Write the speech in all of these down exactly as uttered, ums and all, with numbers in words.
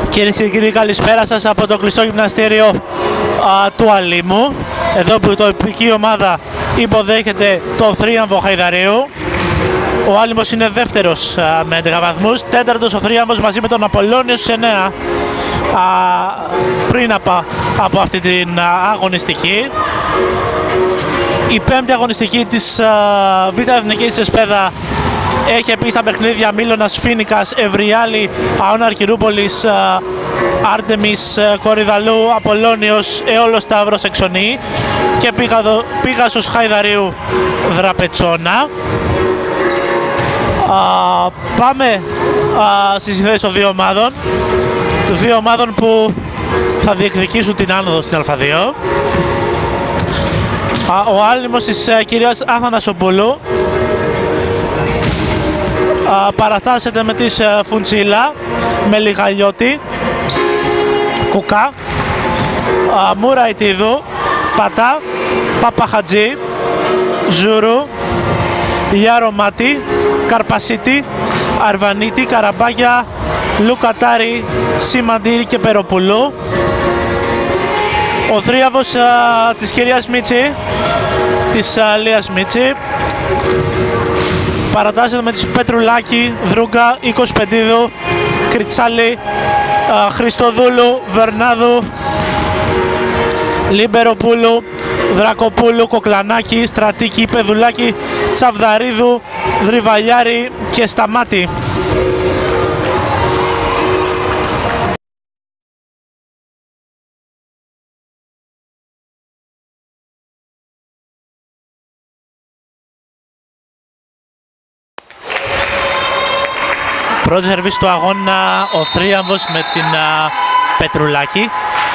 Κυρίες και κύριοι, καλησπέρα σας από το κλειστό γυμναστήριο α, του Αλήμου. Εδώ που το επική ομάδα υποδέχεται το θρίαμβο Χαϊδαρίου. Ο Άλυμος είναι δεύτερος α, με έντεκα βαθμούς, τέταρτος ο θρίαμβος μαζί με τον Απολλώνιο στους εννέα α, πριν από, από αυτή την α, αγωνιστική. Η πέμπτη αγωνιστική της α, Β' Εθνικής Εσπέδα έχει επίσης τα παιχνίδια Μήλωνας Φίνικας, Ευριάλη, Αώνα Αρκυρούπολης, Άρτεμις Κορυδαλού, Απολλώνιος, Αιώλος Σταύρος Εξονή και Πίγασος Χαϊδαρίου Δραπετσόνα. Α, πάμε α, στις θέσεις των δύο ομάδων, των δύο ομάδων που θα διεκδικήσουν την άνοδο στην Α2. Α, ο Άλυμος της α, κυρίας Αθανασοπούλου α, παραστάσσεται με της α, Φουντζίλα, με Λιγαλιώτη, Κουκά, α, Μουραϊτίδου, Πατά, Παπαχατζή, Ζούρου, Γιαρομάτη, Καρπασίτη, Αρβανίτη, Καραμπάγια, Λουκατάρη, Σιμαντήρη και Περοπουλού. Ο θρίαβος α, της κυρίας Μίτσι, της α, Λίας Μίτσι, παρατάσσεται με τις Πετρουλάκη, Δρούγκα, Οικοσπεντίδου, Κριτσάλη, α, Χριστοδούλου, Βερνάδου, Λιμπεροπούλου, Δρακοπούλου, Κοκλανάκη, Στρατίκη, Πεδουλάκη, Τσαβδαρίδου, Δριβαλιάρη και Σταμάτη. Πρώτο σερβίς του αγώνα ο θρίαμβος με την α, Πετρουλάκη.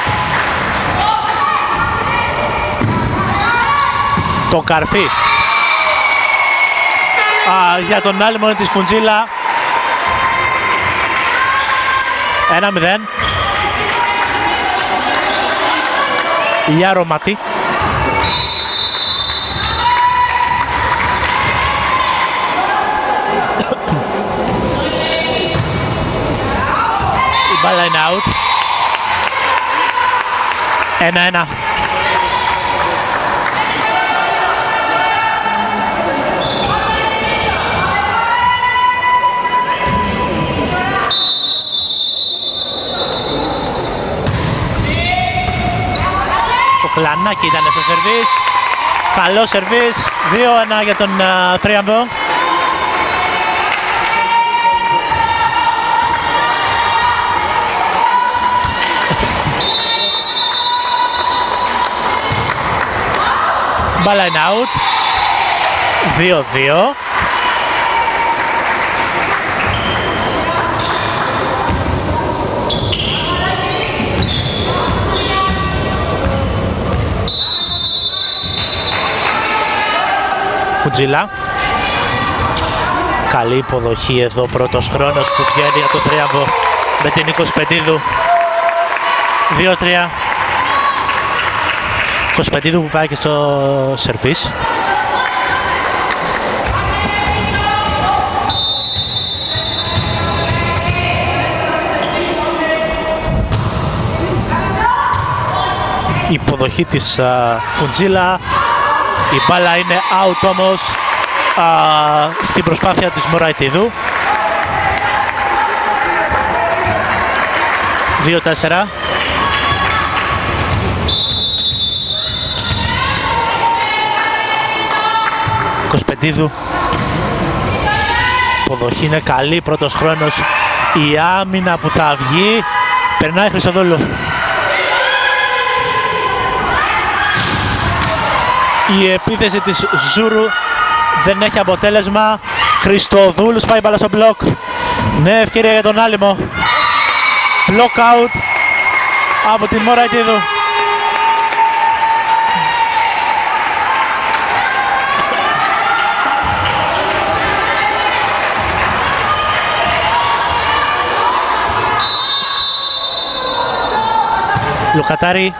Το καρφί α, για τον Άλυμο της Φουντζίλα. Ένα μηδέν. Γιαρομάτη. Η μπάλα είναι out. Ένα ένα. Κλανάκι ήταν στο σερβίς, καλό σερβίς, δύο ένα για τον uh, θρίαμβο. Μπάλα είναι out, δύο δύο. Φουντζίλα. Καλή υποδοχή εδώ, πρώτος χρόνος που βγαίνει από το θρίαμβο με την Οικοσπεντίδου. δύο τρία. Οικοσπεντίδου που πάει και στο σερβίς. Η υποδοχή της uh, Φουντζίλα. Η μπάλα είναι out όμως α, στην προσπάθεια της Μουραϊτίδου. δύο τέσσερα. Κοσπεντίδου. Ποδοχή είναι καλή, πρώτος χρόνος. Η άμυνα που θα βγει. Περνάει Χριστοδούλου. Η επίθεση της Ζούρου δεν έχει αποτέλεσμα. Χριστοδούλους πάει μπάλα στο μπλοκ. Νέα ευκαιρία για τον Άλυμο. Block out από την Μουραϊτίδου. Λουκατάρη.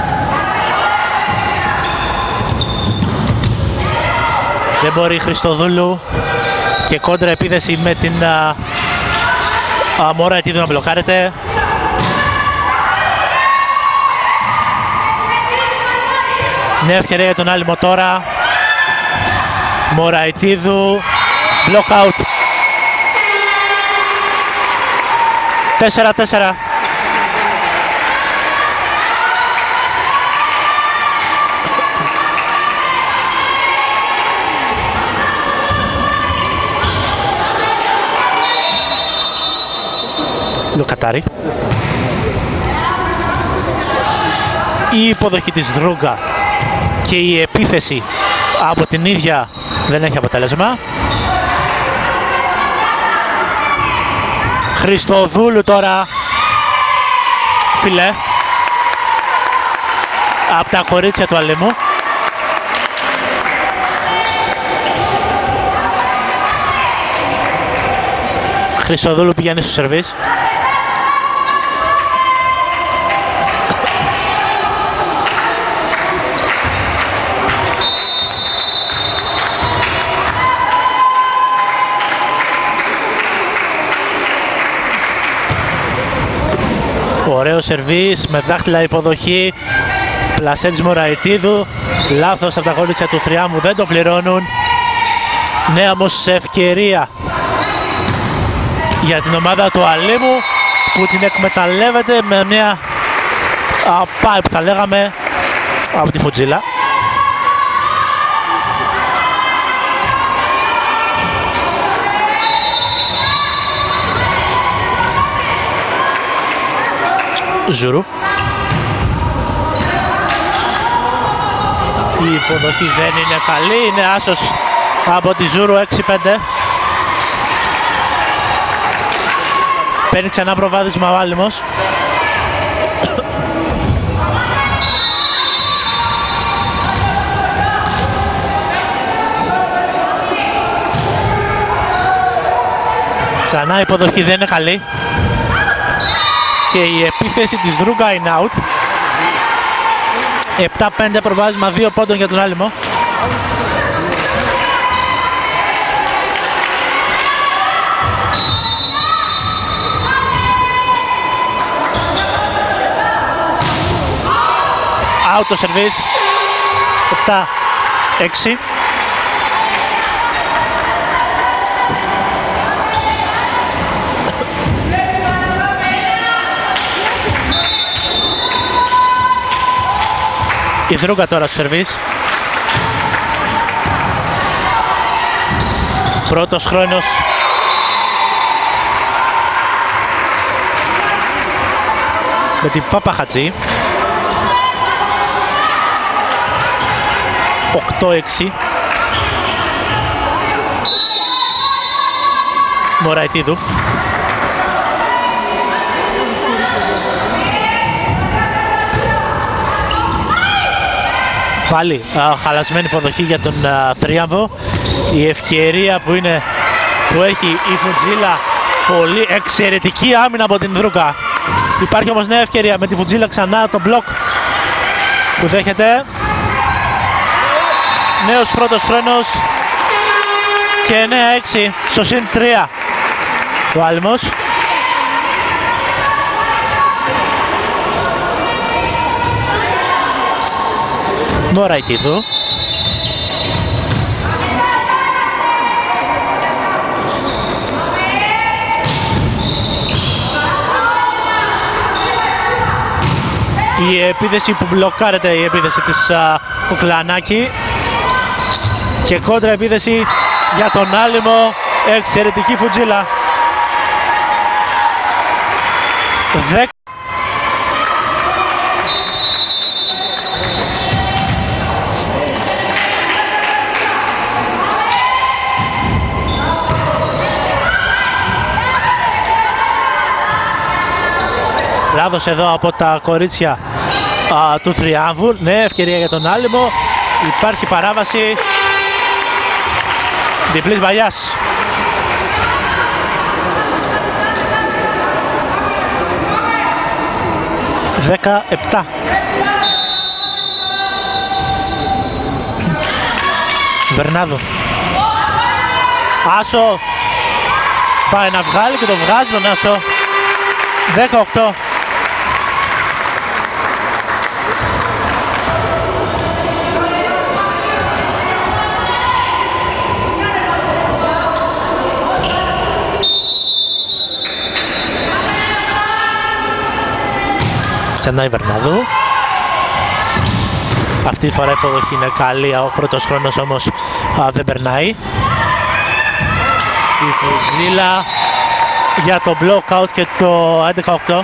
Δεν μπορεί η Χριστοδούλου και κόντρα επίθεση με την Μουραϊτίδου να μπλοκάρεται. Νέα ευκαιρία για τον Άλυμο τώρα. Μωραητίδου. Block out. τέσσερα τέσσερα. Λουκατάρη. Η υποδοχή της Δρούγκα και η επίθεση από την ίδια δεν έχει αποτέλεσμα. Χριστοδούλου τώρα, φιλέ, από τα κορίτσια του Αλήμου. Χριστοδούλου πηγαίνει στο σερβίς. Ωραίο σερβίς με δάχτυλα υποδοχή. Πλασέ της Μωραητίδου. Λάθος από τα κορίτσια του Θριάμβου, δεν το πληρώνουν. Νέα όμως ευκαιρία για την ομάδα του Αλήμου που την εκμεταλλεύεται με μια pipe θα λέγαμε από τη Φουτζίλα. Ζουρού. Η υποδοχή δεν είναι καλή, είναι άσος από τη Ζουρού. Έξι πέντε. Παίρνει ξανά προβάδισμα ο Άλυμος. Ξανά η υποδοχή δεν είναι καλή. Και η επίθεση της Δρούγκα είναι out. επτά πέντε προβάδισμα, δύο πόντων για τον Άλυμο. Out το σερβίς. επτά έξι. Η Δρούγκα τώρα στο σερβίς. Πρώτος χρόνος. Με την Παπαχατζή. οκτώ έξι. Μωραητίδου. Πάλι α, χαλασμένη υποδοχή για τον α, Θρίαμβο. Η ευκαιρία που, είναι, που έχει η Φουτζίλα, πολύ εξαιρετική άμυνα από την Δρούγκα. Υπάρχει όμως νέα ευκαιρία με τη Φουτζίλα, ξανά το μπλοκ που δέχεται. Νέος πρώτος χρόνος και εννέα έξι στο συν τρία ο Άλυμος. Μωραητίδου. Η επίθεση που μπλοκάρεται, η επίθεση της α, Κουκλανάκη. Και κόντρα επίθεση για τον Άλυμο. Εξαιρετική Φουτζίλα. δέκα. Λάθος εδώ από τα κορίτσια α, του Θριάμβου. Νέα ευκαιρία για τον Άλυμο. Υπάρχει παράβαση διπλής μπαλιάς. δέκα επτά. Βερνάδο. Άσο. Πάει να βγάλει και το βγάζει τον Άσο. δέκα οκτώ. Ξανά η Βερνάδου. Αυτή τη φορά η υποδοχή είναι καλή, ο πρώτος χρόνος όμως α, δεν περνάει. Η Φουτζίλα για το block out και το έντεκα οκτώ.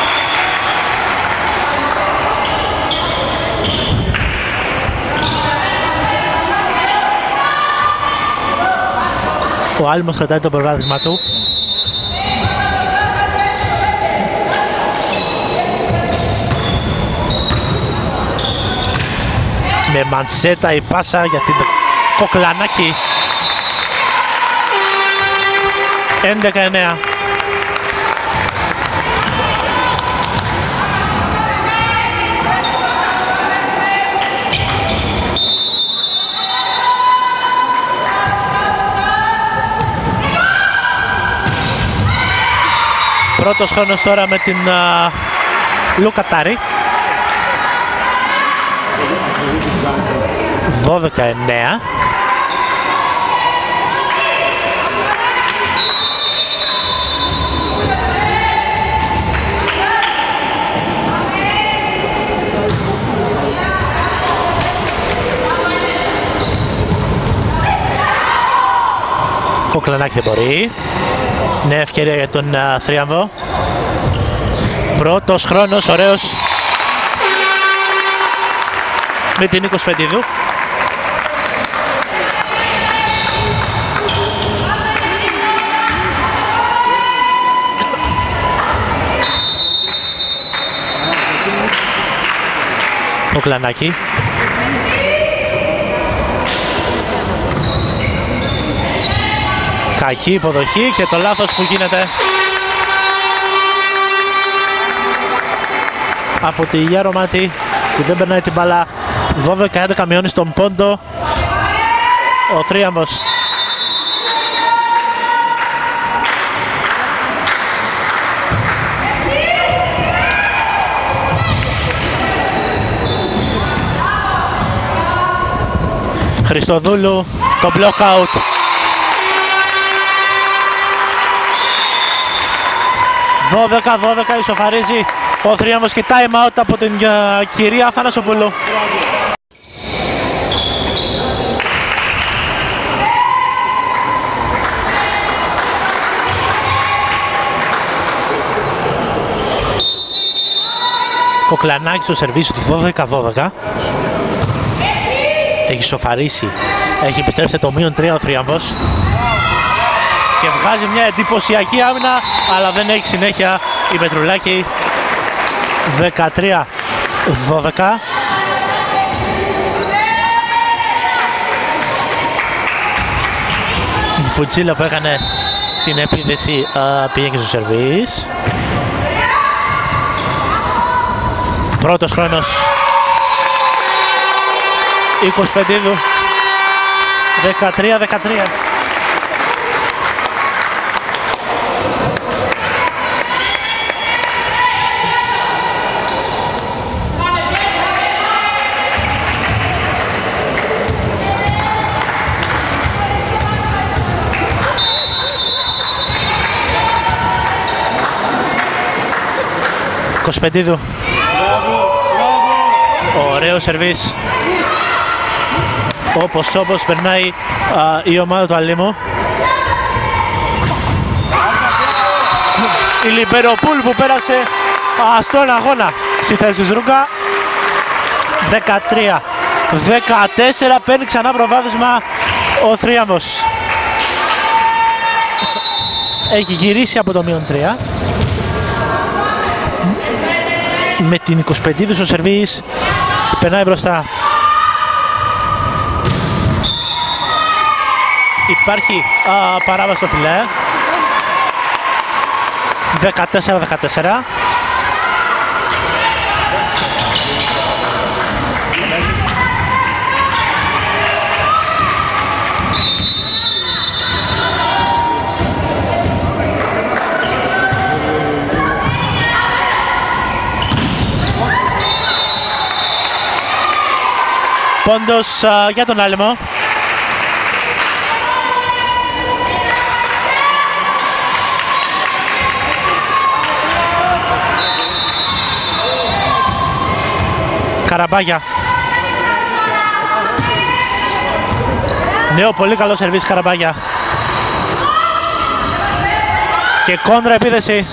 Ο Άλμος κρατάει το προβάδισμα του. Με Μανσέτα η πάσα για την Κοκλανάκη. έντεκα εννέα. Πρώτος χρόνος τώρα με την uh, Λουκατάρη. δώδεκα εννέα. Κοκλανάκη δεν μπορεί. Νέα ευκαιρία για τον uh, Θρίαμβο. Πρώτος χρόνος, ωραίος. Με την Νίκος Πεντίδου. Κοκλανάκη. Κακή υποδοχή και το λάθος που γίνεται από τη Γιάρωματη που δεν περνάει την μπάλα. Δώδεκα έντεκα μειώνει στον πόντο ο Θρίαμβος. Χριστοδούλου, το block out. δώδεκα δώδεκα ισοφαρίζει ο Θρίαμβος και time out από την uh, κυρία Θανασοπούλου. Κοκλανάκη στο σερβίς του δώδεκα δώδεκα. Έχει σοφαρίσει, έχει επιστρέψει το μείον τρία ο Θρίαμβος και βγάζει μια εντυπωσιακή άμυνα, αλλά δεν έχει συνέχεια η Πετρουλάκη. δεκατρία δώδεκα. Η Φουτζίλα που έκανε την επίδεση πήγε στο σερβίς. Πρώτος χρόνος είκοσι πέντε δεκατρία δεκατρία. Κοσπεντίδου. Ωραίο σερβίς. Όπως όπως περνάει α, η ομάδα του Αλήμου. Η Λιμπεροπούλ που πέρασε α, στον αγώνα στη θέση της Ρούγκα. δεκατρία δεκατέσσερα, παίρνει ξανά προβάδισμα ο Θρίαμβος. Έχει γυρίσει από το μείον τρία. Με την είκοσι πέντε στο σερβίς περνάει μπροστά. Υπάρχει α, παράβαση στο φιλέ. δεκατέσσερα δεκατέσσερα. Πόντος α, για τον Άλυμο. Καραμπάγια. Νέο πολύ καλό σερβίς Καραμπάγια. Και κόντρα επίθεση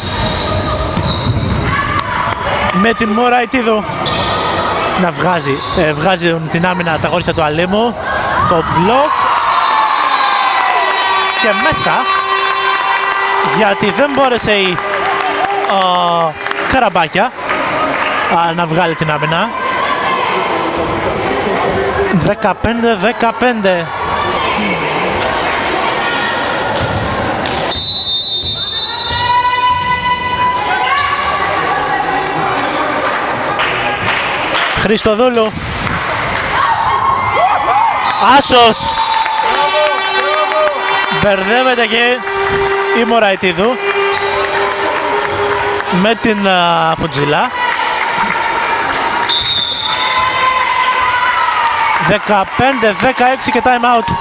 με την Μωραητίδου να βγάζει, ε, βγάζει την άμυνα τα γόρια του Αλήμου. Το μπλοκ και μέσα, γιατί δεν μπόρεσε η uh, Καραμπάγια uh, να βγάλει την άμυνα. δεκαπέντε δεκαπέντε. Χριστοδούλου. Άσος. Μπερδεύεται και η Μωραητίδου με την uh, Φουτζιλά. δεκαπέντε δεκαέξι και time out.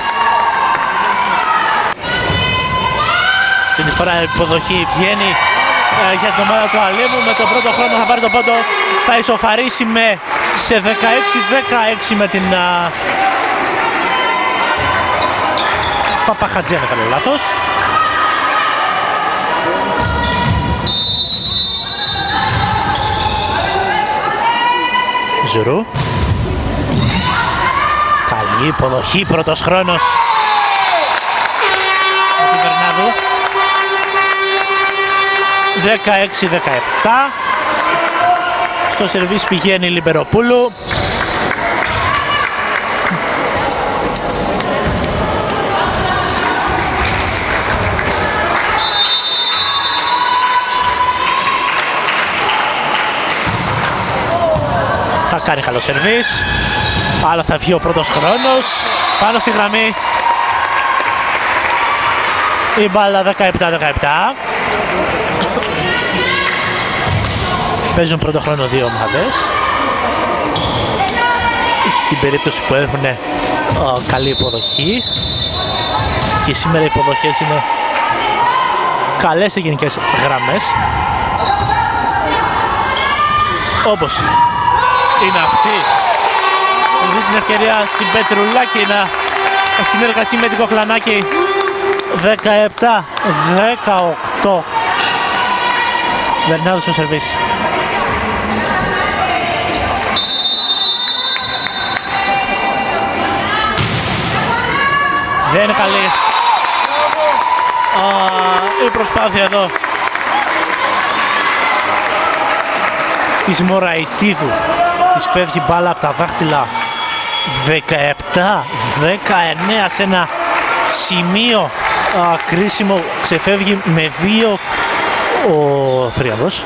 Την φορά η υποδοχή βγαίνει ε, για την ομάδα του Αλήμου. Με τον πρώτο χρόνο θα πάρει το πόντο. Θα ισοφαρίσει με, σε δεκαέξι δεκαέξι με την uh, Παπαχατζή, αν έκανε λάθος. Ζουρού. Καλή υποδοχή, πρώτος χρόνος. Ο Βερνάδου. δεκαέξι δεκαεπτά. Στο σερβίς πηγαίνει η Λιμπεροπούλου. Θα κάνει καλό σερβίς, αλλά θα βγει ο πρώτος χρόνος πάνω στη γραμμή. Η μπάλα δεκαεπτά δεκαεπτά. Παίζουν πρώτο χρόνο δύο ομάδες. Στην περίπτωση που έχουν ο, καλή υποδοχή, και σήμερα οι υποδοχές είναι καλές σε γενικές γραμμές, όπως είναι αυτή. Δίνει την ευκαιρία στην Πετρουλάκη να συνεργαστεί με την Κοχλανάκη. Δεκαεπτά δεκαοκτώ. Βερνάδος στο σερβίς. Δεν είναι καλή Α, η προσπάθεια εδώ της Μωραητίδου. Της φεύγει μπάλα από τα δάχτυλα. Δεκαεπτά δεκαεννέα σε ένα σημείο α, κρίσιμο. Ξεφεύγει με δύο ο Θρίαβος.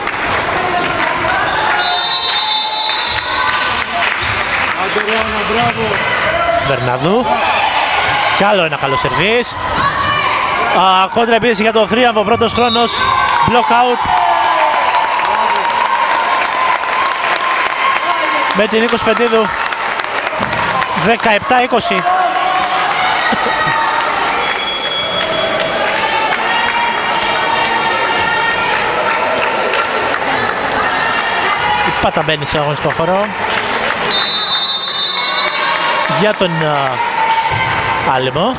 Βερνάδου. Κι άλλο ένα καλό σερβίς. Α, κόντρα επίθεση για τον Θρίαβο. Πρώτος χρόνος. Block out. Με την Νίκος Πεντίδου. δεκαεπτά είκοσι. Η πάτα μπαίνει στο αγωνιστικό χώρο για τον uh, Άλυμο.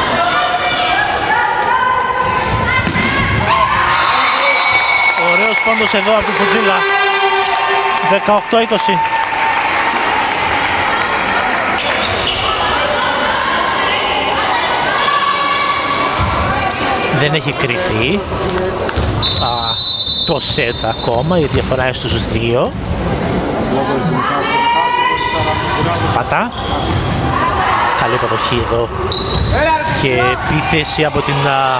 Ωραίος πόντος εδώ από την Φουτζίλα. δεκαοκτώ είκοσι. Δεν έχει κρυφεί α, το σετ ακόμα, η διαφορά είναι στους δύο. Πατά. Καλή υποδοχή εδώ και επίθεση από την α,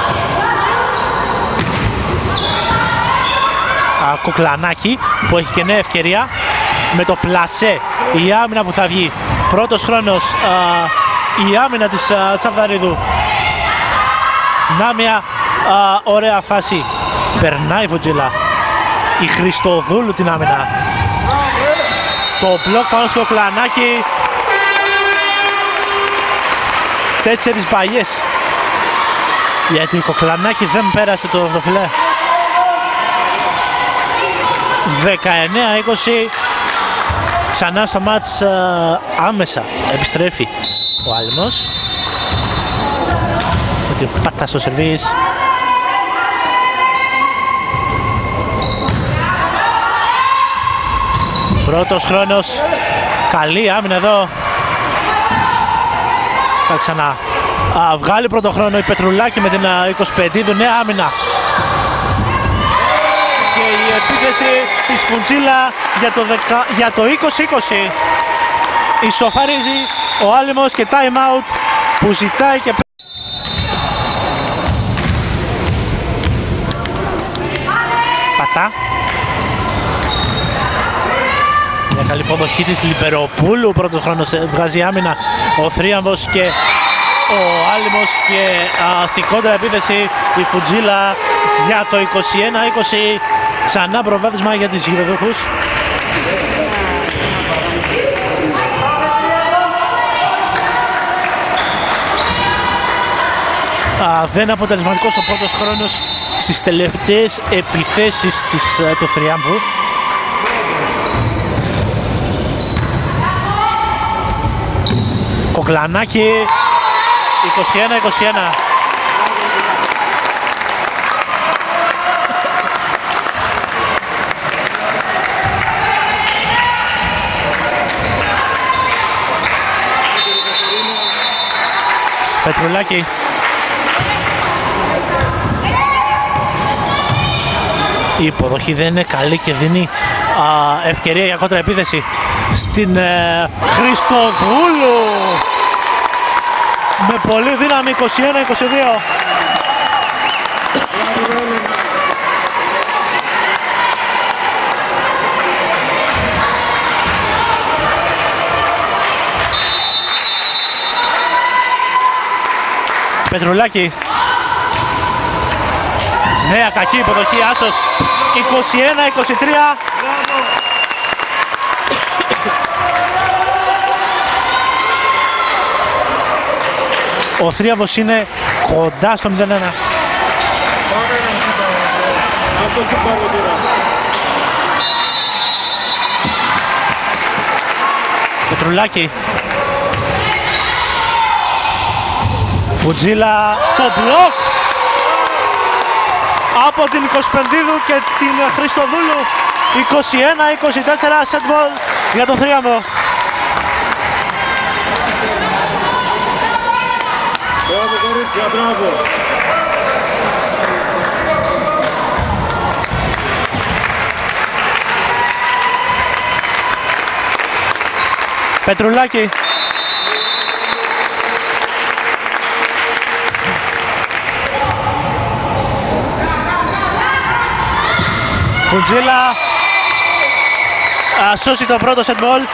α, Κουκλανάκη, που έχει και νέα ευκαιρία με το πλασέ. Η άμυνα που θα βγει. Πρώτος χρόνος α, η άμυνα της α, Τσαβδαρίδου. Να μια α, ωραία φάση. Περνάει η Φουτζίλα. Η Χριστοδούλου την άμυνα. Το μπλοκ πάνω στο Κουκλανάκη. Τέσσερις μπαγιές. Γιατί η Κοκλανάκη δεν πέρασε το φιλέ. δεκαεννέα είκοσι. Ξανά στο μάτς α, άμεσα επιστρέφει ο Άλυμος. Με την πάτα στο σερβίς. Πρώτος χρόνος. Καλή άμυνα εδώ. Θα ξανά α, βγάλει πρώτο χρόνο η Πετρουλάκη με την α, είκοσι πέντε. Νέα άμυνα. Και η επίθεση της Φουντζίλα για το, δεκα... για το είκοσι είκοσι. Ισοφαρίζει ο Άλυμος και time out που ζητάει και πατά. Μια καλή υποδοχή της Λιμπεροπούλου. Πρώτος χρόνος βγάζει άμυνα ο Θρίαμβος και ο Άλυμος και α, στην κόντρα επίθεση η Φουντζίλα για το είκοσι ένα είκοσι. Ξανά προβάδισμα για τις γηπεδούχους. Α, δεν αποτελεσματικός ο πρώτος χρόνος στις τελευταίες επιθέσεις της, του Θριάμβου. Κοκλανάκι είκοσι ένα είκοσι ένα. Πετρουλάκη. Η υποδοχή δεν είναι καλή και δίνει α, ευκαιρία για κόντρα επίθεση στην ε, Χριστοδούλου. Με πολύ δύναμη είκοσι ένα είκοσι δύο. Πετρουλάκη. Νέα κακή υποδοχή, άσος. είκοσι ένα είκοσι τρία. Ο Θρίαμβος είναι κοντά στο μηδέν ένα. Πετρουλάκη. Φουτζίλα, το μπλοκ από την Εικοσπενδίδου και την Χριστοδούλου. είκοσι ένα είκοσι τέσσερα set ball για τον Θρίαμβο. Μπράβο κορίτσια, μπράβο. Πετρουλάκη. Φουτζίλα. Σώσει το πρώτο set ball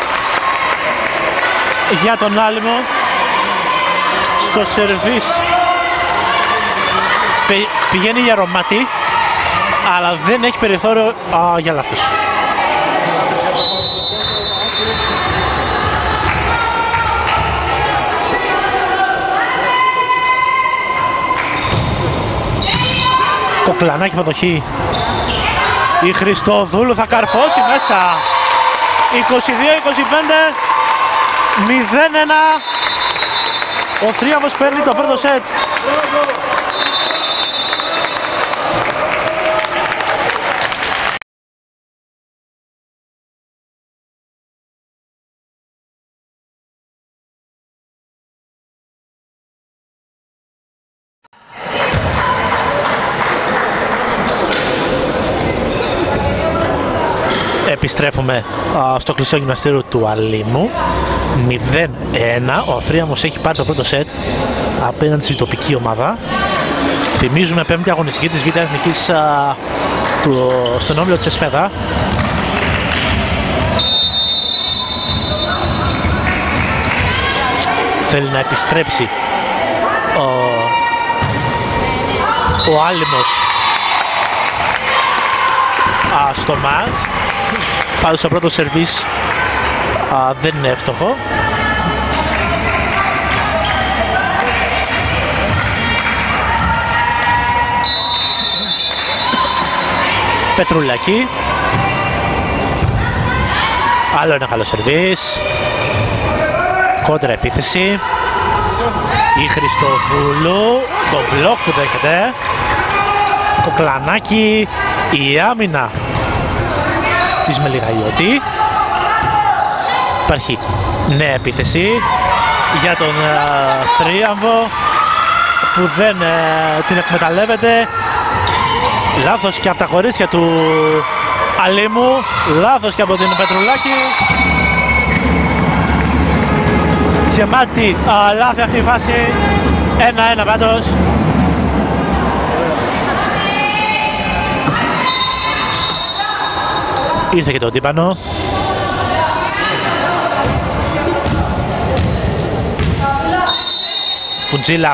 για τον Άλυμο. Στο σερβίς πηγαίνει για Ρωμάτη, αλλά δεν έχει περιθώριο α, για λάθος. Κοκλανάκι υποδοχή. Η Χριστοδούλου θα καρφώσει μέσα. είκοσι δύο είκοσι πέντε. μηδέν ένα. Ο Θρίαμβος παίρνει το πρώτο σετ. Επιστρέφουμε α, στο κλειστό γυμναστήριο του Αλήμου. μηδέν ένα. Ο Θρίαμβος έχει πάρει το πρώτο σετ απέναντι στην τοπική ομάδα. Θυμίζουμε πέμπτη αγωνιστική της Β' Εθνικής α, του, στον όμιλο της Εσπέδα. Θέλει να επιστρέψει ο, ο Άλυμος α, στο μάτς. Πάντως στο πρώτο σερβίς α, δεν είναι εύστοχο. Πετρουλάκη. Άλλο ένα καλό σερβίς. Κόντρα επίθεση. Η Χριστοδούλου. Το μπλοκ που δέχεται. Κοκλανάκι. Η άμυνα της Μελιγαϊώτη. Υπάρχει νέα επίθεση για τον uh, Θρίαμβο που δεν uh, την εκμεταλλεύεται. Λάθος και από τα κορίτσια του Αλήμου. Λάθος και από την Πετρουλάκη. Γεμάτη uh, λάθη αυτή η φάση. Ένα-ένα πάντως. Ήρθε και το τύπανο. Φουντζίλα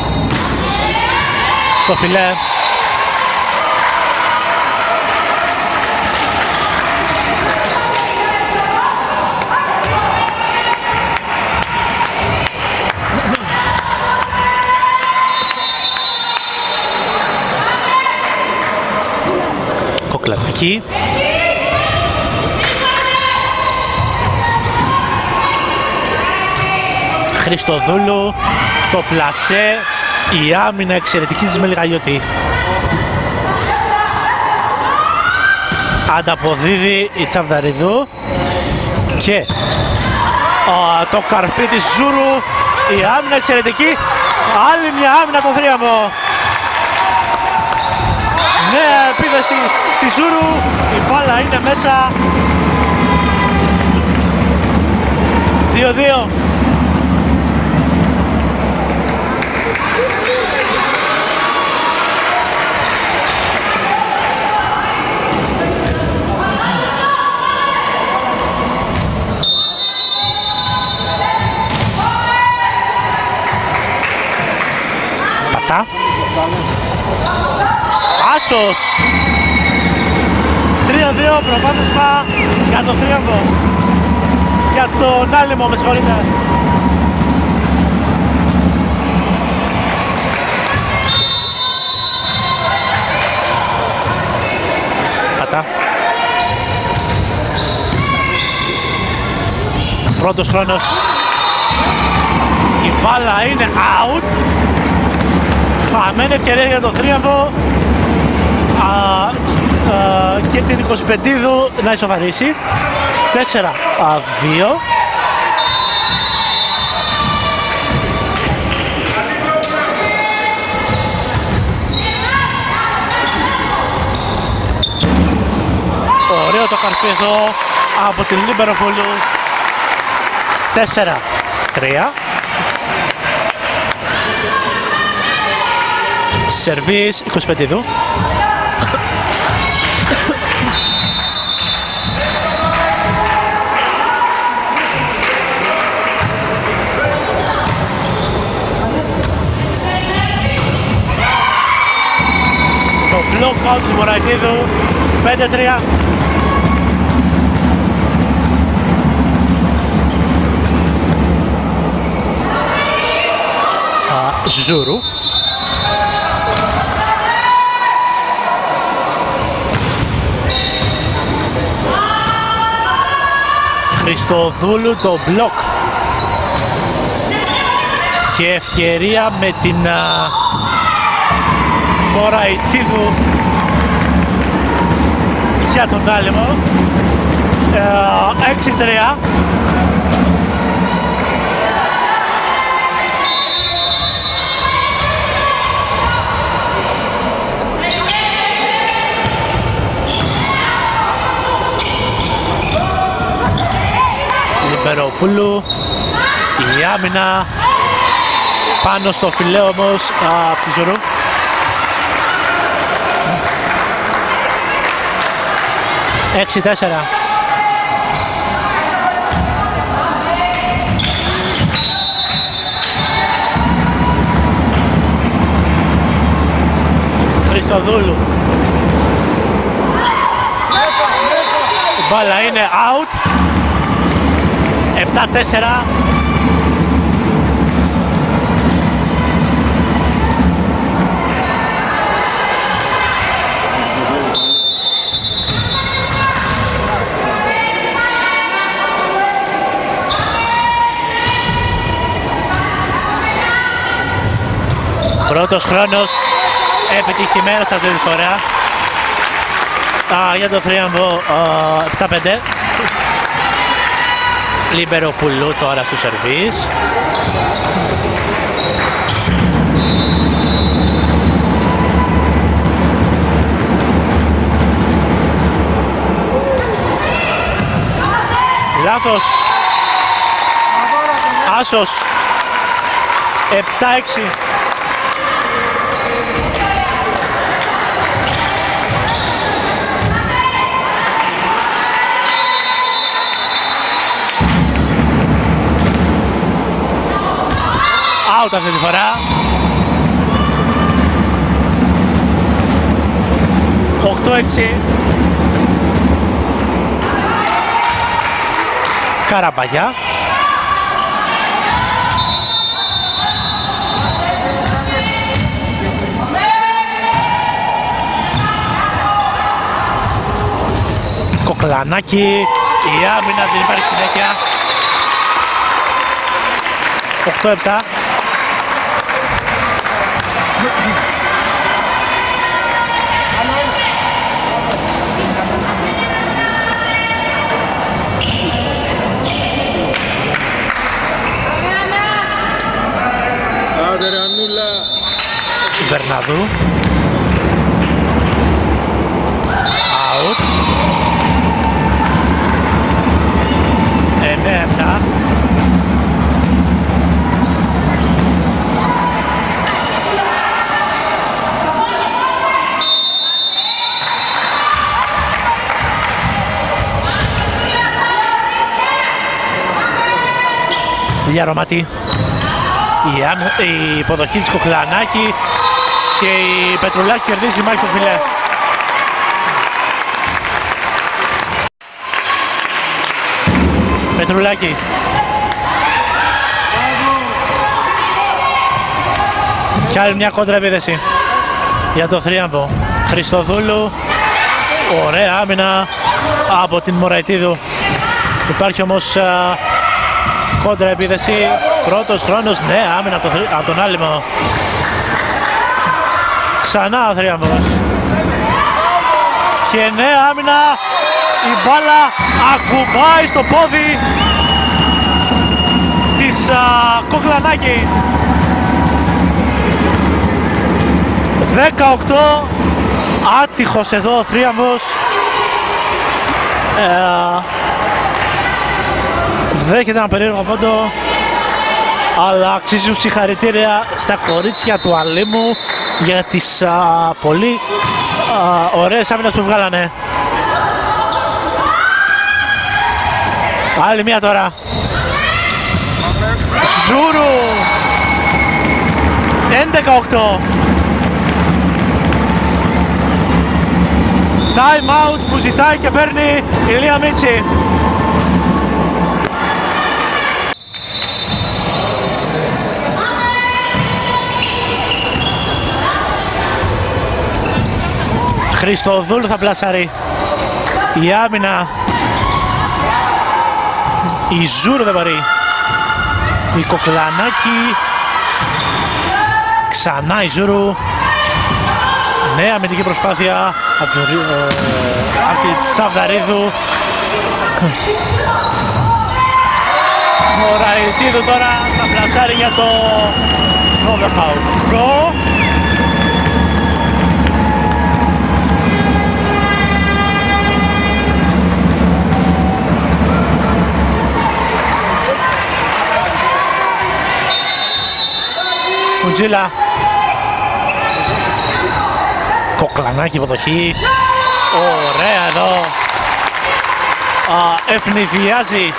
στο φιλέ. Κοκλανάκι. Χριστοδούλου, το πλασέ, η άμυνα εξαιρετική της Μελιγαϊώτη. Ανταποδίδει η Τσαβδαριδού και α, το καρφί της Ζούρου, η άμυνα εξαιρετική, άλλη μια άμυνα από Θρίαμβο. Νέα επίθεση της Ζούρου, η μπάλα είναι μέσα. δύο δύο. Άσος. τρία δύο προβάδισμα για το Θρίαμβο. Για τον Άλυμο, με συγχωρείτε. Πατά. Πρώτος χρόνος. Η μπάλα είναι out. Χαμένη ευκαιρία για το Θρίαμβο α, α, και την εικοσιπεντίδου να ισοβαρίσει. τέσσερα δύο. Ωραίο το καρφί εδώ από την Λίμπεροπολου. τέσσερα τρία. Σερβίς εικοσιπεντίδου. Το block out της Μωραϊτίδου. πέντε τρία. Ζούρου. Χριστοδούλου το μπλοκ και ευκαιρία με την Μωραϊτίδου για τον Άλυμο. έξι τρία. Λιμπεροπούλου, η άμυνα πάνω στο φιλέ όμως από τη Ζουρού. έξι τέσσερα. Χριστοδούλου. Η μπάλα είναι out. επτά τέσσερα. Πρώτος χρόνος επιτυχημένος αυτή τη φορά. Α, για το θρίαμβο επτά πέντε. Λιμπεροπουλού τώρα στο σερβίς. Λάθος. Άσος. επτά έξι. Out αυτή τη φορά. οκτώ έξι. Καραμπαγιά. Κοκλανάκι. Η άμυνα δεν υπάρχει συνέχεια. οκτώ επτά. Βερναδού. Out. εννέα επτά. Διαρωματή. Η, άμ, η υποδοχή της Κοκλανάκη και η Πετρουλάκη κερδίζει η μάχη στο φιλέ. Πετρουλάκη. Κι άλλη μια κόντρα επίδεση για το θρίαμβο. Χριστοδούλου. Ωραία άμυνα από την Μωραϊτίδου. Υπάρχει όμως α, κόντρα επίδεση. Πρώτος χρόνος, ναι, άμυνα από, από τον Άλυμο. Ξανά ο θρίαμβος. Και ναι, άμυνα. Η μπάλα ακουμπάει στο πόδι της α, Κοκλανάκη. δεκαοκτώ. Άτυχος εδώ ο θρίαμβος. Ε, δέχεται ένα περίεργο πόντο, αλλά αξίζουν συγχαρητήρια στα κορίτσια του Αλήμου για τις α, πολύ α, ωραίες άμυνες που βγάλανε. Άλλη μία τώρα. Ζούρου. έντεκα οκτώ. Time out που ζητάει και παίρνει η Λία Μίτσι. Χριστοδούλου θα πλασάρει. Η άμυνα. Η Ζούρου δεν μπορεί. Η Κοκλανάκη. Ξανά η Ζούρου. Νέα αμυντική προσπάθεια από τη ε, Τσαβδαρίδου. Μωραϊτίδου τώρα θα πλασάρει για το δώδεκα οκτώ. Φουτζίλα. Κοκλανάκι υποδοχή. Ωραία εδώ. Α, ευνηδιάζει.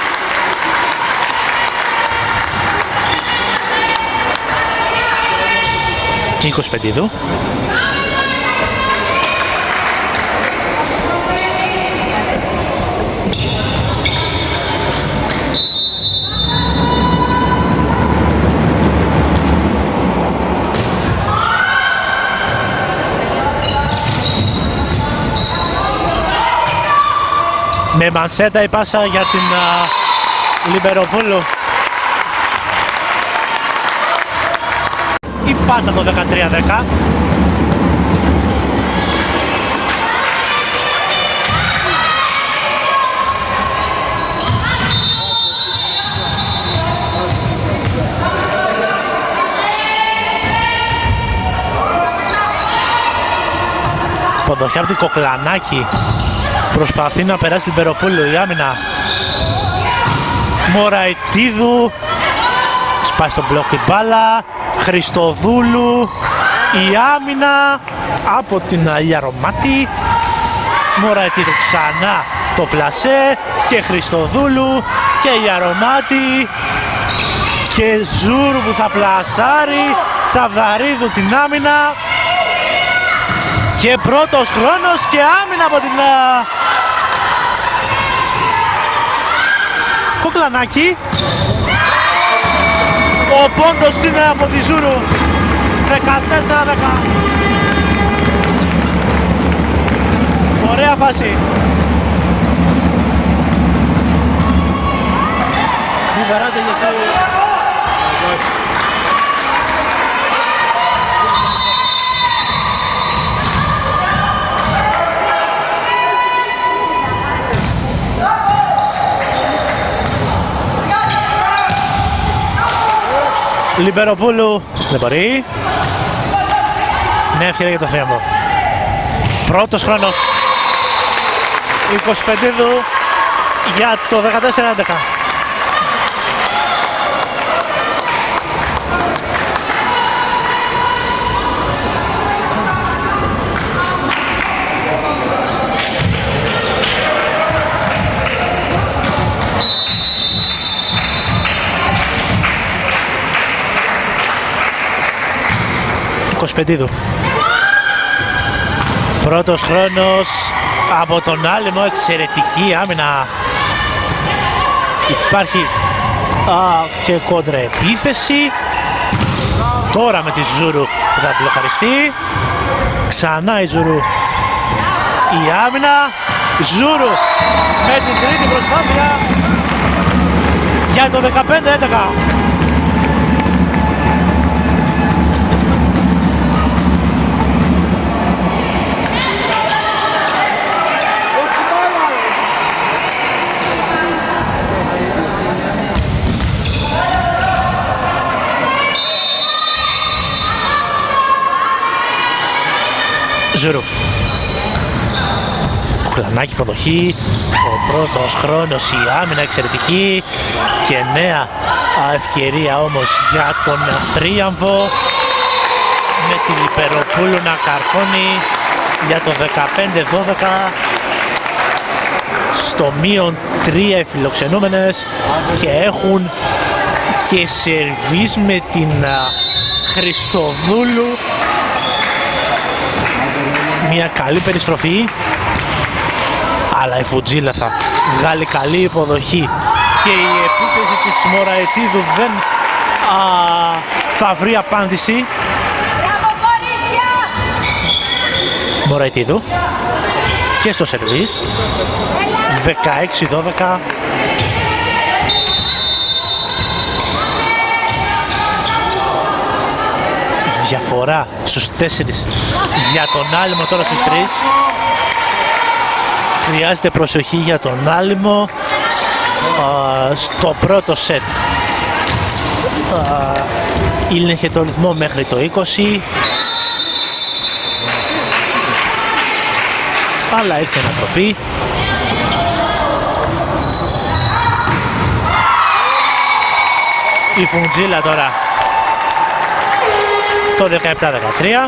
Νίκος Πεντίδου. Με Μανσέτα η πάσα για την uh, Λιμπεροπούλου. ή πάντα το δεκατρία δέκα. Ποδοχιά από την Κοκλανάκη. Προσπαθεί να περάσει την Περοπούλου η άμυνα. Μωραητίδου. Σπάει στον μπλοκ η μπάλα. Χριστοδούλου. Η άμυνα από την Ιαρομάτη. Μωραητίδου ξανά το πλασέ. Και Χριστοδούλου. Και Ιαρομάτη. Και Ζούρου που θα πλασάρει. Τσαβδαρίδου την άμυνα. Και πρώτος χρόνος και άμυνα από την uh, Κοκλανάκη. Ο πόντος είναι από τη Ζούρου. δεκατέσσερα δέκα. Ωραία φάση. Βαράτε γιατί... Λιμπεροπούλου δεν μπορεί. Νέα ευκαιρία για το θρίαμβο. Πρώτος χρόνος. εικοσιπεντίδου για το δεκατέσσερα έντεκα. Κοσπεντίδου. Πρώτος χρόνος από τον Άλυμο, εξαιρετική άμυνα. Υπάρχει α, και κόντρα επίθεση. Τώρα με τη Ζούρου θα μπλοκαριστεί. Ξανά η Ζούρου. Η άμυνα. Ζούρου με την τρίτη προσπάθεια για το δεκαπέντε έντεκα. Ζούρου. Κοκλανάκη προδοχή. Ο πρώτος χρόνος, η άμυνα εξαιρετική. Και νέα ευκαιρία όμως για τον θρίαμβο. Με τη Λιπεροπούλου να καρφώνει για το δεκαπέντε δώδεκα. Στο μείον τρία οι φιλοξενούμενες. Και έχουν και σερβίς με την Χριστοδούλου. Μια καλή περιστροφή, αλλά η Φουτζίλα θα βγάλει καλή υποδοχή και η επίθεση της Μωραητίδου δεν α, θα βρει απάντηση. Μωραητίδου και στο σερβίς. Δεκαέξι δώδεκα. Διαφορά στους τέσσερις για τον Άλυμο, τώρα στους τρεις. Χρειάζεται προσοχή για τον Άλυμο α, στο πρώτο σετ. Ήλεγχε το ρυθμό μέχρι το είκοσι. Αλλά ήρθε ανατροπή. Η Φουντζίλα τώρα το δεκαεπτά δεκατρία.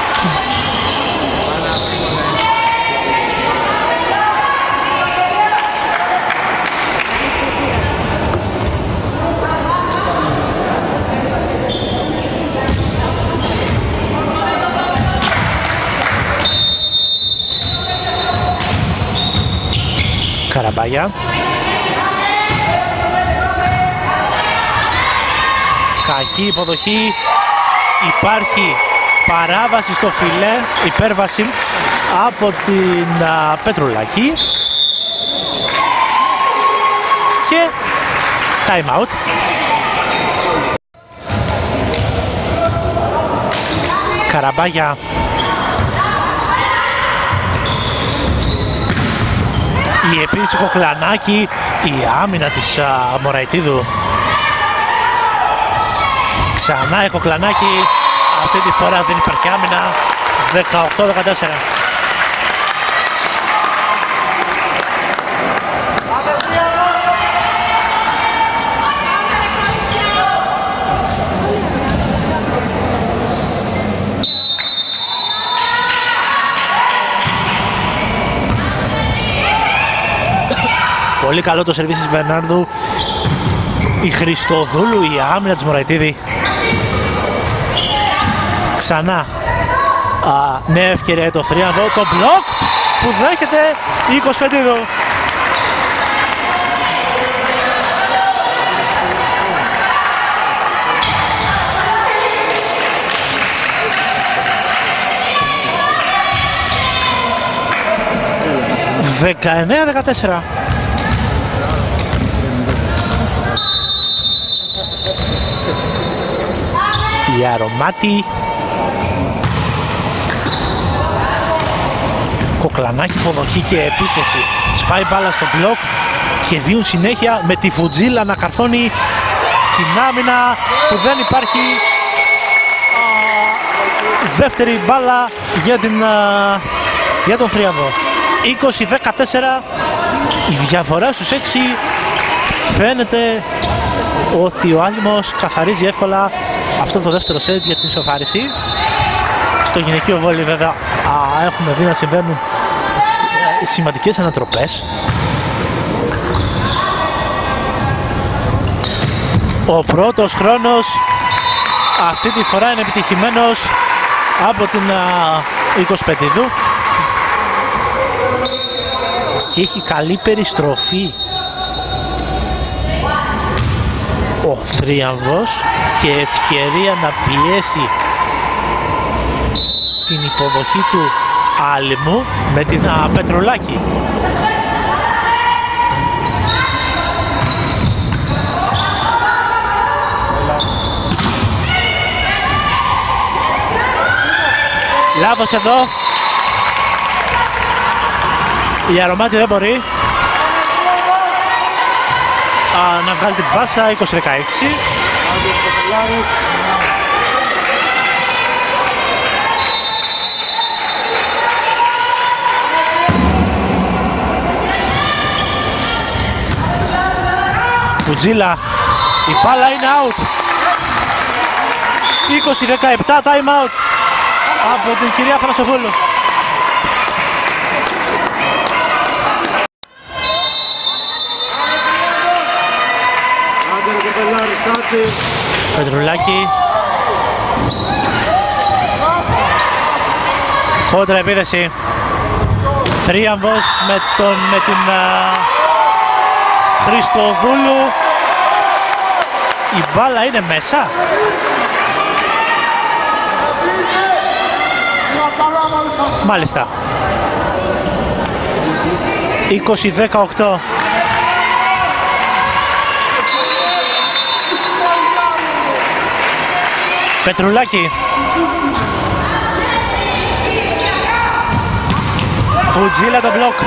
Καραμπάγια. Κακή υποδοχή. Υπάρχει παράβαση στο φιλέ, υπέρβαση από την α, Πετρουλάκη. Και time out. Καραμπάγια. Η επίθεση Κοκλανάκη, η άμυνα της α, Μωραϊτίδου. Ξανά η Κοκλανάκη, αυτή τη φορά δεν υπάρχει άμυνα. δεκαοκτώ δεκατέσσερα. Πολύ καλό το σερβίς της Βερνάρδου. Η Χριστοδούλου, η άμυνα της Μωραϊτίδη. Ξανά Α, νέα ευκαιρία για το θρίαμβο. Το μπλοκ που δέχεται η Κοσπεντίδου. δεκαεννέα δεκατέσσερα. Η Αρωμάτη. Κοκλανάκη, υποδοχή και επίθεση. Σπάει μπάλα στο μπλοκ και βίουν συνέχεια με τη Φουτζίλα να καρφώνει την άμυνα που δεν υπάρχει. Α, δεύτερη μπάλα για, την, α, για τον θρίαμβο. είκοσι δεκατέσσερα. Η διαφορά στους έξι. Φαίνεται ότι ο Άλυμος καθαρίζει εύκολα αυτό το δεύτερο σετ για την ισοφάριση. Στο γυναικείο βόλεϊ βέβαια α, έχουμε δει να συμβαίνουν ε, σημαντικές ανατροπές. Ο πρώτος χρόνος αυτή τη φορά είναι επιτυχημένος από την Κοσπεντίδου και έχει καλή περιστροφή ο θρίαμβος και ευκαιρία να πιέσει την υποδοχή του Άλυμου με την α, Πετρολάκη. Λάθος εδώ. Η Αρωμάτη δεν μπορεί α, να βγάλει την πάσα. είκοσι δεκαέξι. Φουτζίλα, η μπάλα είναι out. είκοσι δεκαεπτά time out από την κυρία Θανασοπούλου. Πετρουλάκη. Κόντρα επίθεση. Θρίαμβος με, τον, με την uh, Χριστοδούλου. Η μπάλα είναι μέσα. Μάλιστα. είκοσι δεκαοκτώ. Πετρουλάκη. Φουτζίλα το μπλοκ.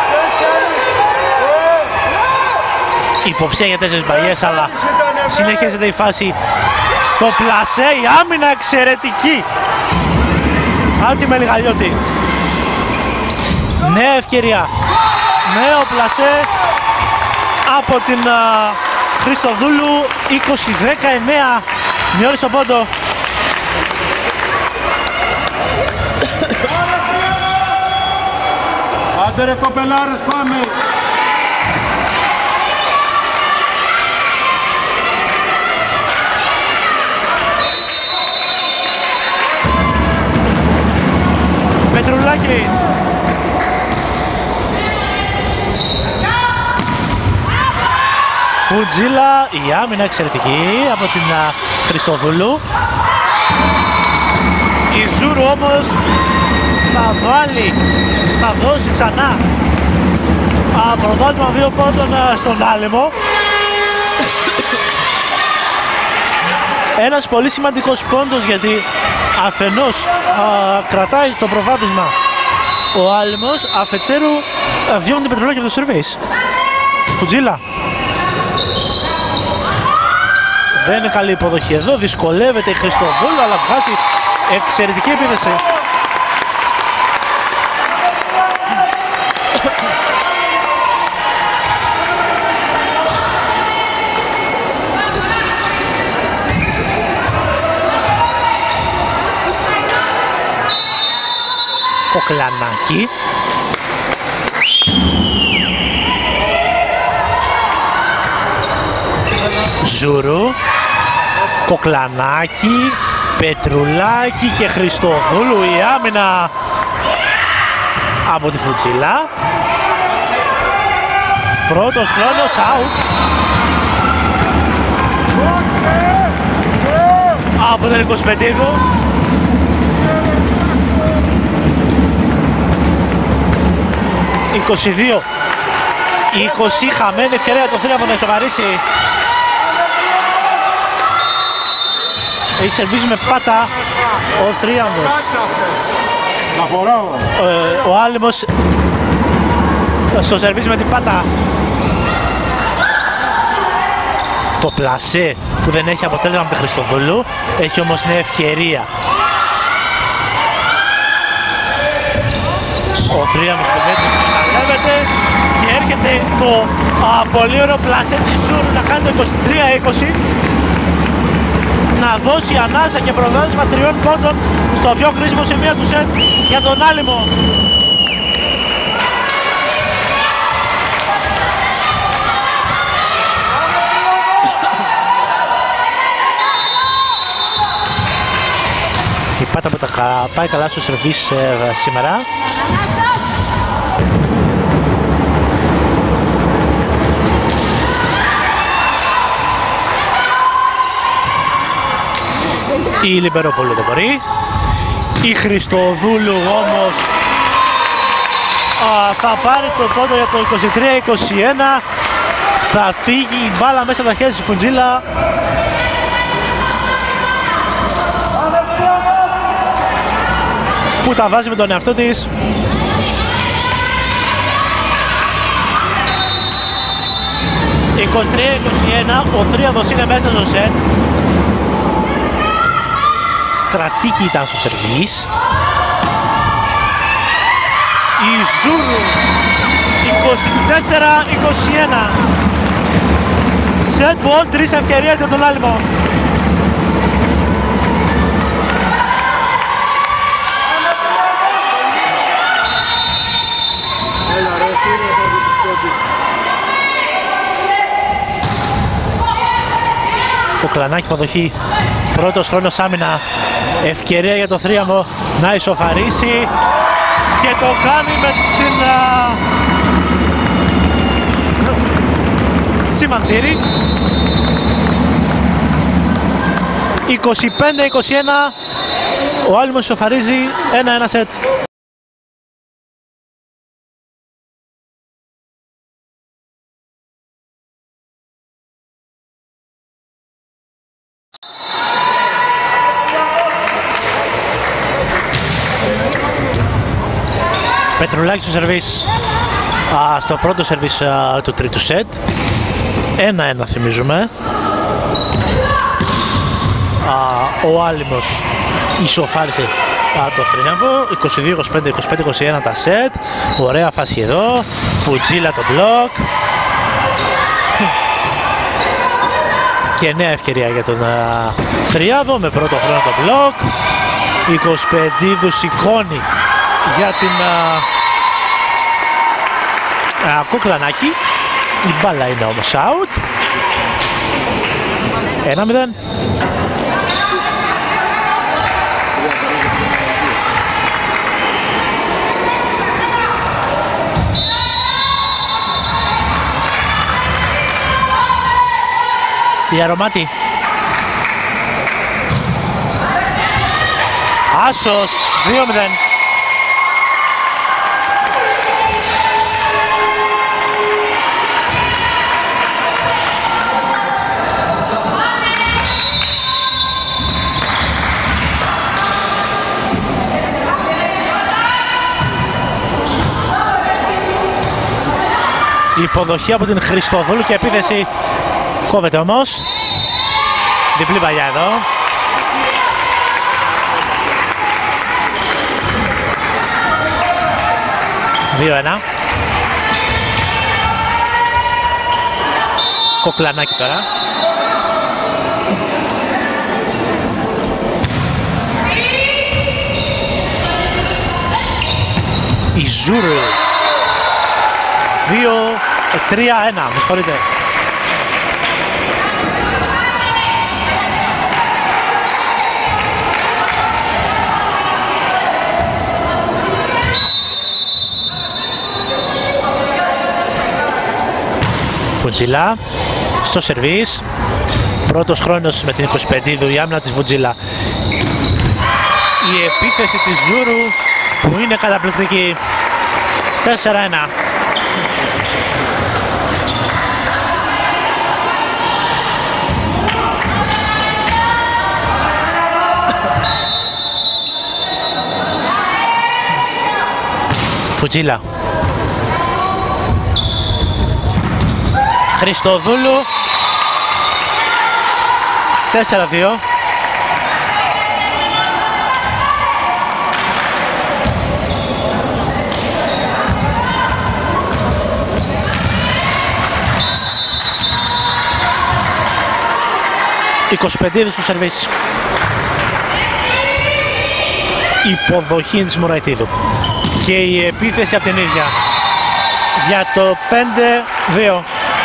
Υποψία για τέσσερις μπαγιές, αλλά συνεχίζεται η φάση. Το πλασέ, η άμυνα εξαιρετική από τη Μελιγαλιώτη. Νέα ευκαιρία. Νέο πλασέ από την uh, Χριστοδούλου. είκοσι δεκαεννέα. Μειώνει στον πόντο. Άντε ρε κοπελάρες, πάμε. Πετρουλάκη. Φουτζίλα, η άμυνα εξαιρετική από την uh, Χριστοδούλου. Η Ζούρου όμως θα βάλει, θα δώσει ξανά uh, προβάδισμα δύο πόντων uh, στον Άλυμο. Ένας πολύ σημαντικός πόντος, γιατί Αφενός α, κρατάει το προβάδισμα ο Άλυμος, αφετέρου διώχνει την Πετρουλάκη από το σερβίς. Φουτζίλα. Δεν είναι καλή υποδοχή εδώ, δυσκολεύεται η Χριστοδούλου, αλλά βγάζει εξαιρετική επίδεση. Κοκλανάκι. Ζούρου. Κοκλανάκι. Πετρουλάκι και Χριστοδούλου. Η άμυνα από τη Φουτσίλα. Πρώτος χρόνος out. Από τον Εικοσπεντίδου. είκοσι δύο είκοσι, χαμένη ευκαιρία το Θρίαμβο να ισοβαρίσει. Έχει σερβίσει με πάτα ο Θρίαμβος. Ε, ο Άλυμος στο σερβίσει με την πάτα. Το πλασέ που δεν έχει αποτέλεσμα με τη Χριστοδούλου, έχει όμως νέα ευκαιρία. Ο Θρίαμος που δεν την καταλάβεται και έρχεται το α, πολύ ωραίο πλασέ της Ζούρου να κάνει το είκοσι τρία είκοσι, να δώσει ανάσα και προβάδισμα τριών πόντων στο πιο κρίσιμο σημείο του σετ για τον Άλυμο. Η πάτα που τα πάει καλά στο σερβίς ε, σήμερα. Η Λιμπερόπολου δεν μπορεί. Η Χριστοδούλου όμως α, θα πάρει το πόντο για το είκοσι τρία είκοσι ένα. Θα φύγει η μπάλα μέσα τα χέρια της Φουντζίλα. Που τα βάζει με τον εαυτό της. είκοσι τρία είκοσι ένα, ο Θρίαμβος είναι μέσα στο σετ. Στρατήκη ήταν στο σερβίς. Η Ζούρου είκοσι τέσσερα είκοσι ένα. Σετ μπολ, τρεις ευκαιρίες για τον Άλυμο. Κοκλανάκι υποδοχή, πρώτος χρόνος άμυνα, ευκαιρία για το Θρίαμβο να ισοφαρίσει και το κάνει με την α... σημαντήρη. είκοσι πέντε είκοσι ένα, ο Άλυμος ισοφαρίζει ένα ένα σετ. Πετρουλάκι στο σερβίς, α, στο πρώτο σερβίς α, του τρίτου σετ. ένα ένα θυμίζουμε. Α, ο Άλυμος ισοφάρισε α, το Θρίαμβο. είκοσι δύο είκοσι πέντε είκοσι πέντε είκοσι ένα τα σετ. Ωραία φάση εδώ. Φουτζίλα το μπλοκ. Και νέα ευκαιρία για τον α, Θρίαμβο με πρώτο χρόνο το μπλοκ. Εικοσπεντίδου σηκώνει για την α, α, Κοκλανάκι. Η μπάλα είναι όμως out. ένα μηδέν. Η Αρωμάτη. Άσος, δύο μηδέν. Η υποδοχή από την Χριστοδούλου και επίθεση κόβεται όμως. Διπλή παλιά εδώ. δύο ένα. Κοκλανάκι τώρα. Η Ζούρ. δύο τρία ένα. Με συγχωρείτε. Βουτζίλα στο σερβίς. Πρώτος χρόνος με την εικοσιπεντίδου, η άμυνα της Βουτζίλα. Η επίθεση της Ζούρου που είναι καταπληκτική. τέσσερα ένα. Βουτζίλα. Χριστοδούλου. τέσσερα δύο. εικοσιπέντε στο σερβίς. Υποδοχή της Μωραητίδου. Και η επίθεση από την ίδια. Για το πέντε δύο.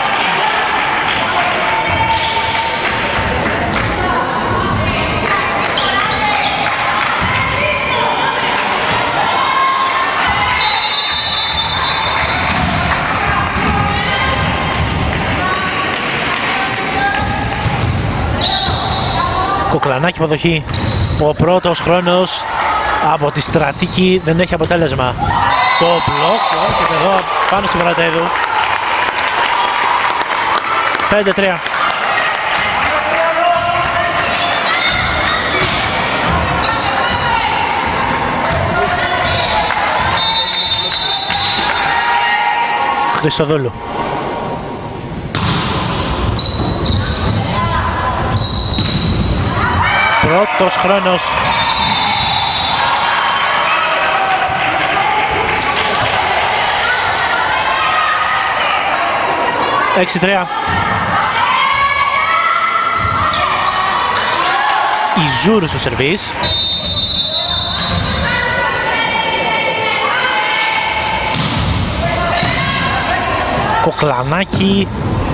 Κοκλανάκι υποδοχή. Ο πρώτος χρόνος από τη Στρατήκη δεν έχει αποτέλεσμα. Το μπλοκ έρχεται εδώ πάνω στη Μωραητίδου. πέντε τρία. Χριστοδούλου. Πρώτος χρόνος. έξι τρία. Η Ζούρου στο σερβίς. Κοκλανάκι.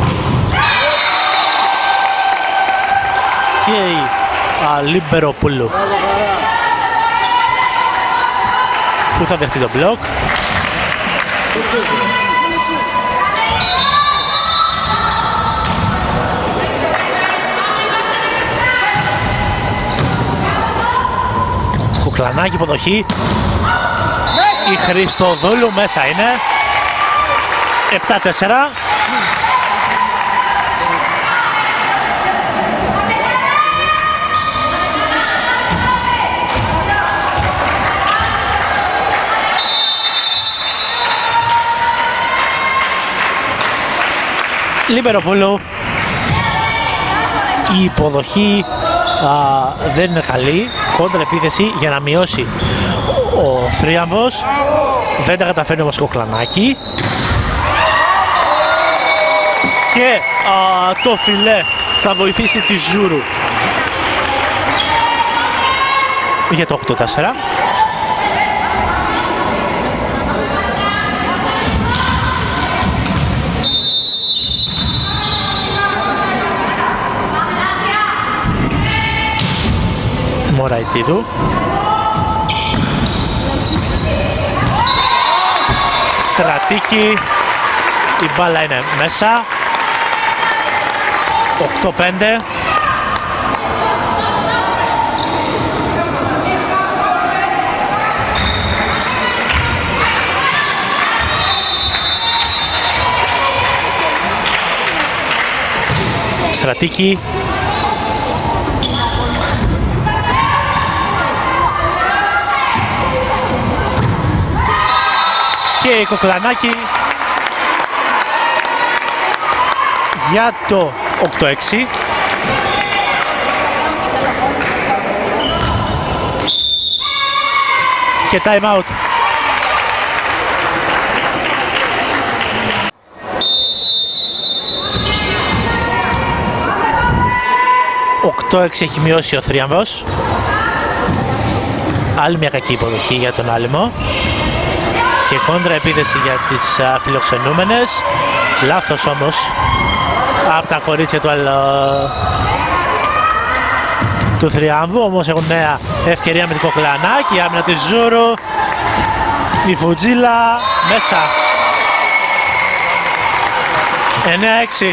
Και η Λιμπεροπούλου που θα δεχτεί το μπλοκ. Κουκλανάκι υποδοχή. Η Χριστοδούλου μέσα είναι. επτά τέσσερα. Λιμπεροπούλου. Η υποδοχή α, δεν είναι καλή. Κόντρα επίθεση για να μειώσει ο Θρίαμβος. Δεν τα καταφέρνει όμως ο Κοκλανάκι. Και α, το φιλέ θα βοηθήσει τη Ζούρου για το οκτώ τέσσερα. Μωραητίδου. Στρατήκη. Η μπάλα είναι μέσα. οκτώ πέντε. Στρατήκη. Και η Κοκλανάκι για το οκτώ έξι. Και time out. οκτώ έξι έχει μειώσει ο θρίαμβος. Άλλη μια κακή υποδοχή για τον Άλυμο. Και κόντρα επίθεση για τις α, φιλοξενούμενες. Λάθος όμως από τα κορίτσια του, α, του Θριάμβου. Όμως έχουν νέα ευκαιρία με την Κοκλανάκη. Η άμυνα της Ζούρου. Η Φουτζίλα μέσα. εννέα έξι.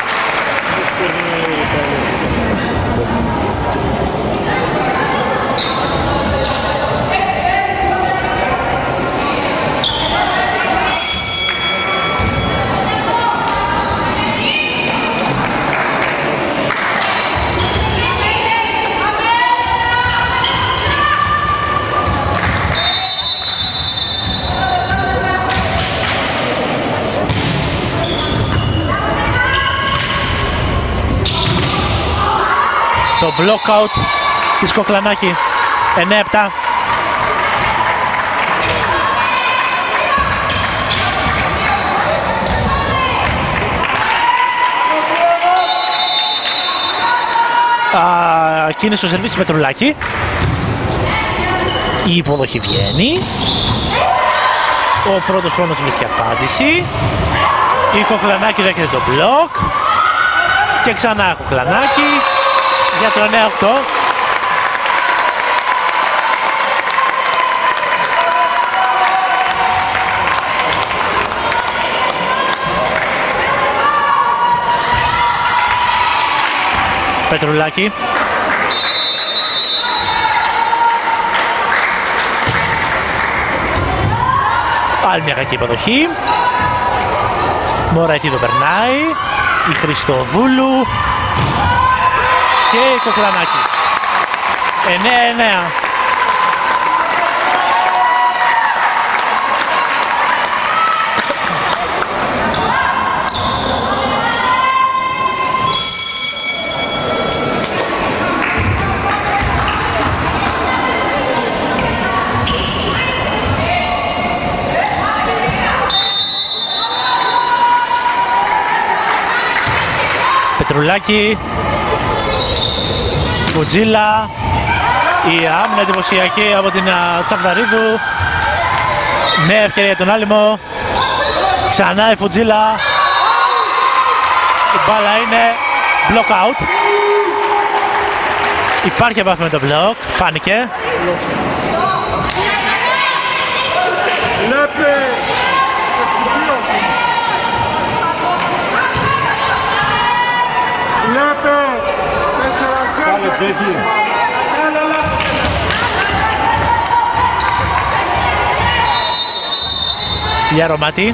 Το block out της Κοκλανάκη. εννέα επτά. Α, κίνησε στο σερβίς Πετρουλάκη. Η υποδοχή βγαίνει. Ο πρώτος χρόνος βρίσκει απάντηση. Η Κοκλανάκη δέχεται το block. Και ξανά Κοκλανάκη για το εννέα οκτώ. Πετρουλάκη. Άλλη μια κακή υποδοχή. Μωραητίδο περνάει. Η Χριστοδούλου. Και η Κοκλανάκη. εννέα εννέα. Πετρουλάκη. Φουτζίλα. Η άμυνα εντυπωσιακή από την Τσαβδαρίδου. Νέα ευκαιρία για τον Άλυμο. Ξανά η Φουτζίλα. Η μπάλα είναι block out. Υπάρχει επαφή με το block. Φάνηκε. Για Ρωμάτη.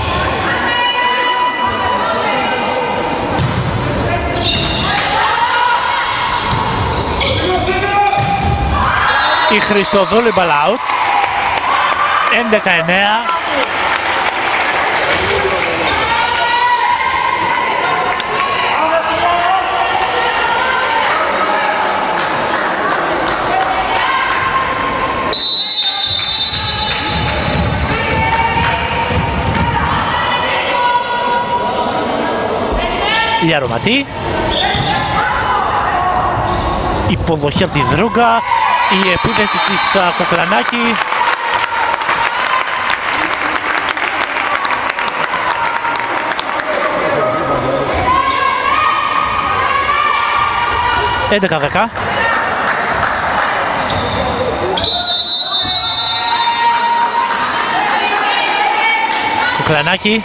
Η Χριστοδούλη ball out. έντεκα εννέα. Η Αρωματή. Υποδοχή από τη Δρούγκα. Η επίθεση της uh, Κοκλανάκη. έντεκα δέκα. Κοκλανάκη.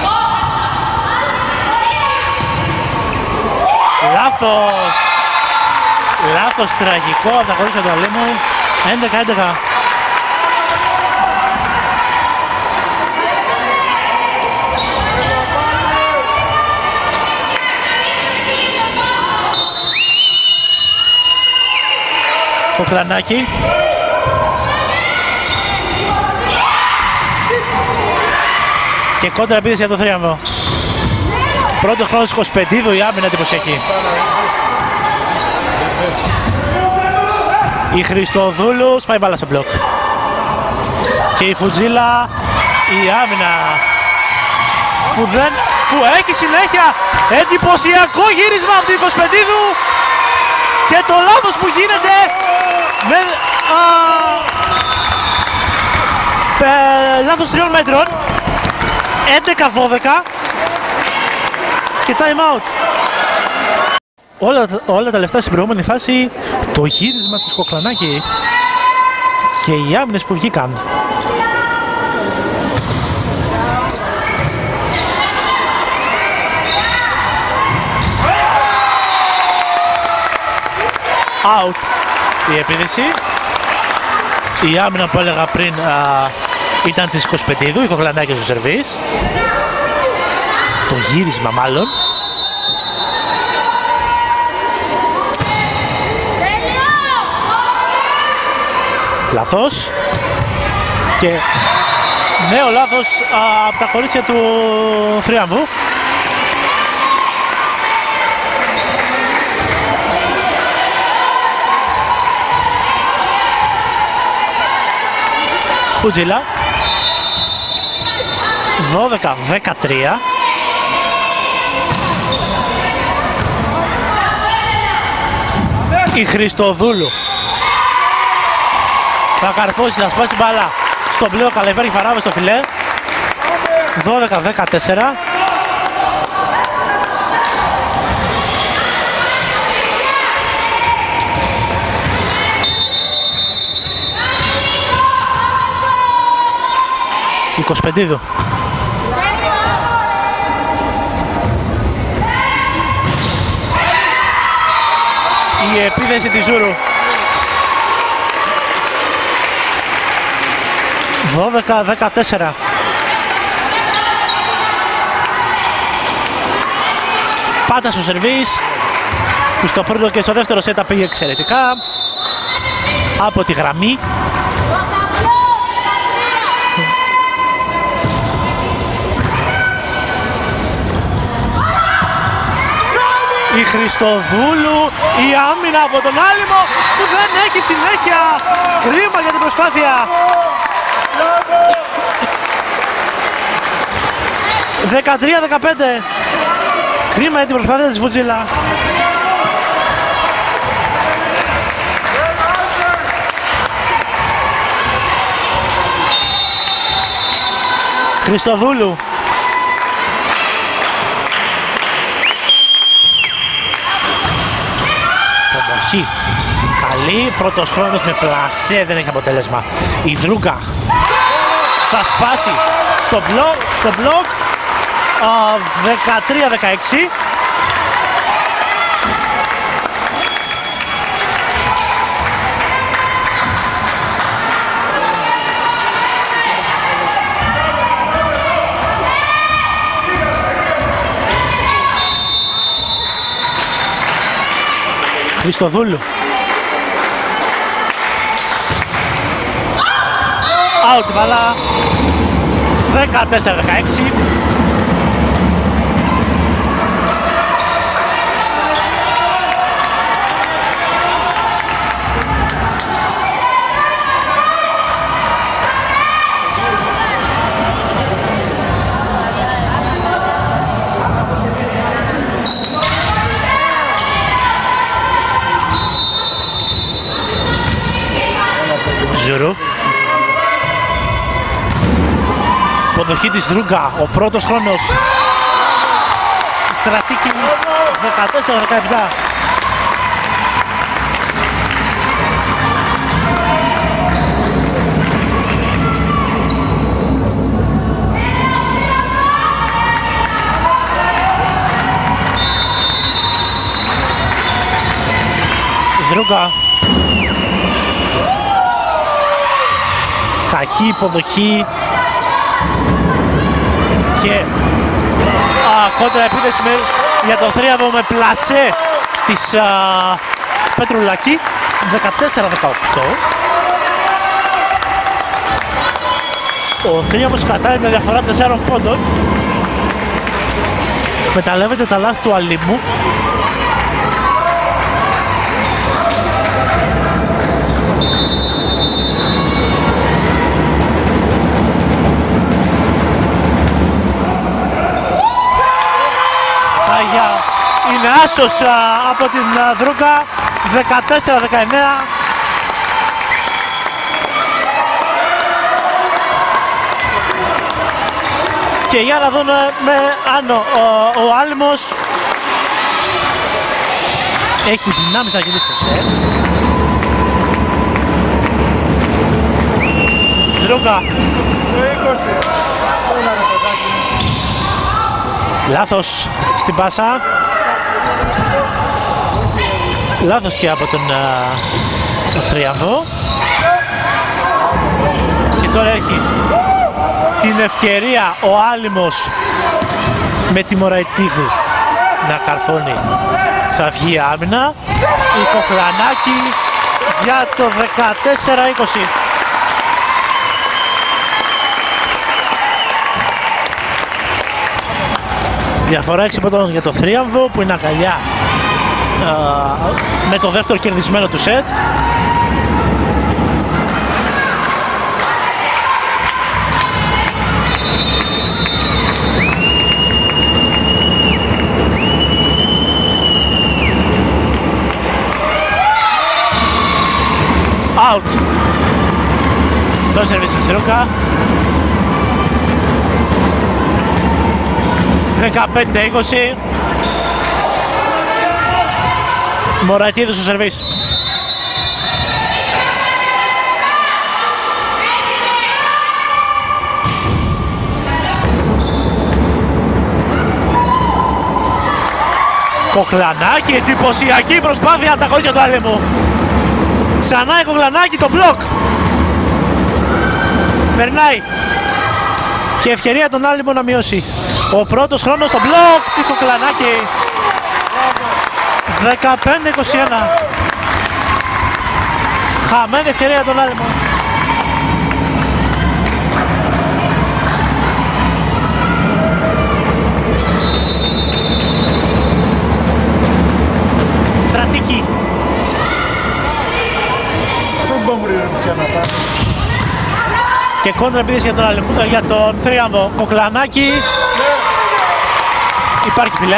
Λάθος! Λάθος τραγικό από τα κορίτσια του Αλήμου. έντεκα έντεκα. Κοκλανάκη. Και κόντρα επίθεση για το θρίαμβο. Πρώτος χρόνος Κοσπεντίδου, η άμυνα εντυπωσιακή. Η Χριστοδούλου σπάει μπάλα στο μπλοκ. Και η Φουτζίλα, η άμυνα που, δεν, που έχει συνέχεια. Εντυπωσιακό γύρισμα από την Κοσπεντίδου και το λάθος που γίνεται με α, πε, λάθος τριών μέτρων. έντεκα δώδεκα και time out. Όλα, όλα τα λεφτά στην προηγούμενη φάση, το γύρισμα του Σκοκλανάκη και οι άμυνες που βγήκαν. Out η επίδεση. Η άμυνα που έλεγα πριν α, ήταν της Κοσπεντίδου, η Κοκλανάκη στο σερβίς. Το γύρισμα μάλλον. Λάθος. Και νέο λάθος α, από τα κορίτσια του Θρίαμβου. Φουτζίλα. δώδεκα δεκατρία. Η Χριστοδούλου θα καρφώσει, θα σπάσει μπάλα στον μπλοκ, αλλά υπάρχει παράβαση στο φιλέ. δώδεκα δεκατέσσερα. Η Κοσπεντίδου. Η επίθεση της Ζούρου. δώδεκα δεκατέσσερα. Πάντα στο σερβίς που στο πρώτο και στο δεύτερο σέτα πήγε εξαιρετικά από τη γραμμή. Η Χριστοδούλου, η άμυνα από τον άλυμο που δεν έχει συνέχεια. Κρίμα για την προσπάθεια. δεκατρία δεκαπέντε. Κρίμα για την προσπάθεια της Φουτζίλα. Χριστοδούλου. Προμοχή. Καλή, πρώτος χρόνος με πλασέ, δεν έχει αποτέλεσμα. Η Δρούγκα θα σπάσει στο μπλοκ, το μπλοκ δεκατρία δεκαέξι. Χριστοδούλου. Out μπάλα. δεκατέσσερα δεκαέξι. Ζουρού. Αποδοχή της Δρούγκα, ο πρώτος χρόνος. Στρατήκη δεκατέσσερα δεκαεπτά. Δρούγκα. Κακή υποδοχή και α, κόντρα επίθεση με, για το Θρίαμβο με πλασέ της α, Πετρουλάκη. Δεκατέσσερα δεκαοκτώ. Ο Θρίαμβος κατάει με διαφορά τεσσάρων πόντων. Μεταλλεύεται τα λάθη του αλίμου. Αγιά, είναι άσος α, από την α, Δρούγκα, δεκατέσσερα δεκαεννέα. Και για να δούμε με αν ο, ο, ο Άλυμος έχει τις δυνάμεις να κερδίσει το σετ. Δρούγκα. Λάθος στην πάσα. Λάθος και από τον uh, Θρίαμβο. Και τώρα έχει την ευκαιρία ο Άλυμος με τη Μωραητίδου να καρφώνει. Θα βγει άμυνα. Η Κοκλανάκη για το δεκατέσσερα είκοσι. Διαφορά έξι πόντων για το Θρίαμβο που είναι αγκαλιά uh, με το δεύτερο κερδισμένο του σετ. Out. Το σερβίς του Σιρούκα. δεκαπέντε είκοσι. Μωραητίδου στο σερβίς. Κοκλανάκη, εντυπωσιακή προσπάθεια ανταγωνία του Άλυμου. Ξανά η Κοκλανάκη, το μπλοκ. Περνάει. Και ευκαιρία τον Άλυμο να μειώσει. Ο πρώτος χρόνος στο μπλοκ του Κοκλανάκη. δεκαπέντε είκοσι ένα. Χαμένη ευκαιρία τον Άλυμο. Στρατική. Και κόντρα επίθεση για τον, Άλυμο, για τον Θρίαμβο. Κοκλανάκη. Υπάρχει φιλέ.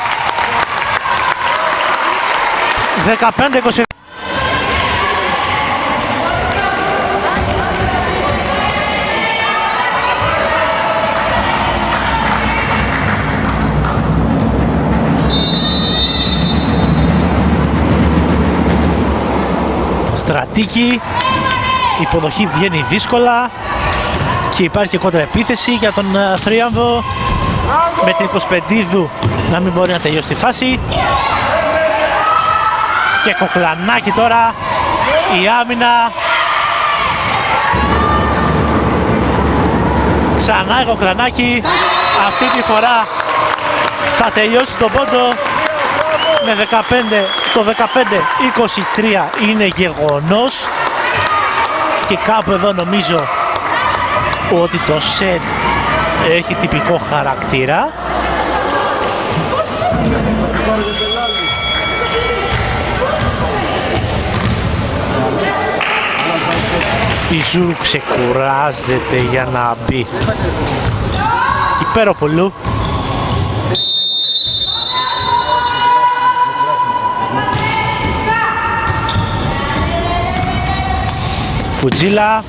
δεκαπέντε είκοσι. Στρατίκη. Η υποδοχή βγαίνει δύσκολα και υπάρχει και κόντρα επίθεση για τον uh, Θρίαμβο με την εικοσιπεντίδου να μην μπορεί να τελειώσει τη φάση. Και Κοκλανάκη τώρα, η άμυνα. Ξανά η Κοκλανάκη, αυτή τη φορά θα τελειώσει τον πόντο με δεκαπέντε, το δεκαπέντε είκοσι τρία είναι γεγονός. Και κάπου εδώ νομίζω ότι το σετ έχει τυπικό χαρακτήρα. Η Ζούρου ξεκουράζεται για να μπει. Υπέροπολου. Φουτζίλα.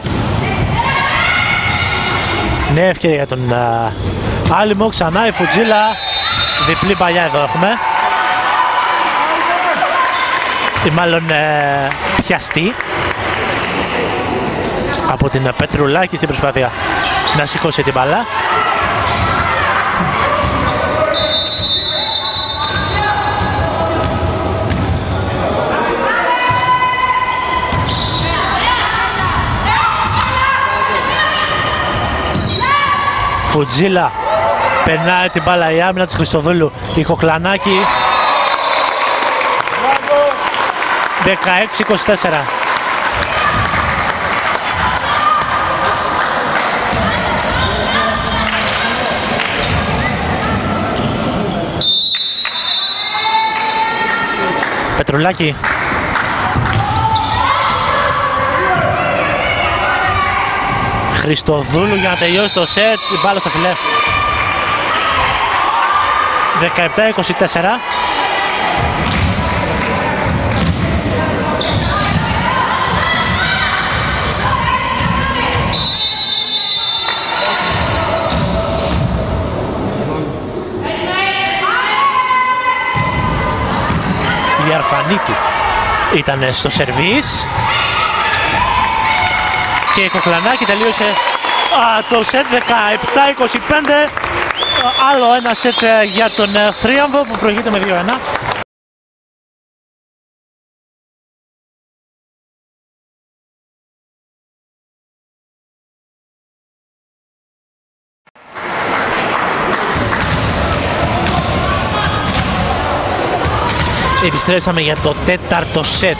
Νέα ευκαιρία για τον uh, Άλυμο. Ξανά η Φουτζίλα. Διπλή παλιά εδώ έχουμε. Ή μάλλον uh, πιαστή από την Πετρουλάκη στην προσπάθεια να σηκώσει την μπάλα. Φουτζίλα περνάει την μπάλα, η άμυνα της Χριστοδούλου. Η Κοκλανάκη. δεκαέξι είκοσι τέσσερα. Πετρουλάκη. Χριστοδούλου για να τελειώσει το σετ, την μπάλα στο φιλέ. δεκαεπτά είκοσι τέσσερα. Η Αρφανίτη ήταν στο σερβίς και η Κοκλανάκη τελείωσε α, το σετ δεκαεπτά είκοσι πέντε. Άλλο ένα σετ για τον Θρίαμβο που προηγείται με δύο ένα. Επιστρέψαμε για το τέταρτο σετ.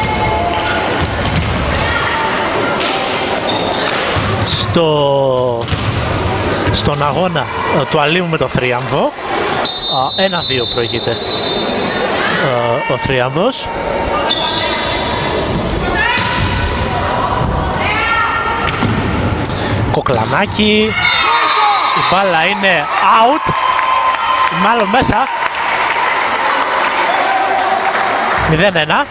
Στο... Στον αγώνα του Αλήμου με το Θρίαμβο. ένα δύο προηγείται ο Θρίαμβος. Κοκλανάκι. Η μπάλα είναι out. Μάλλον μέσα. μηδέν ένα.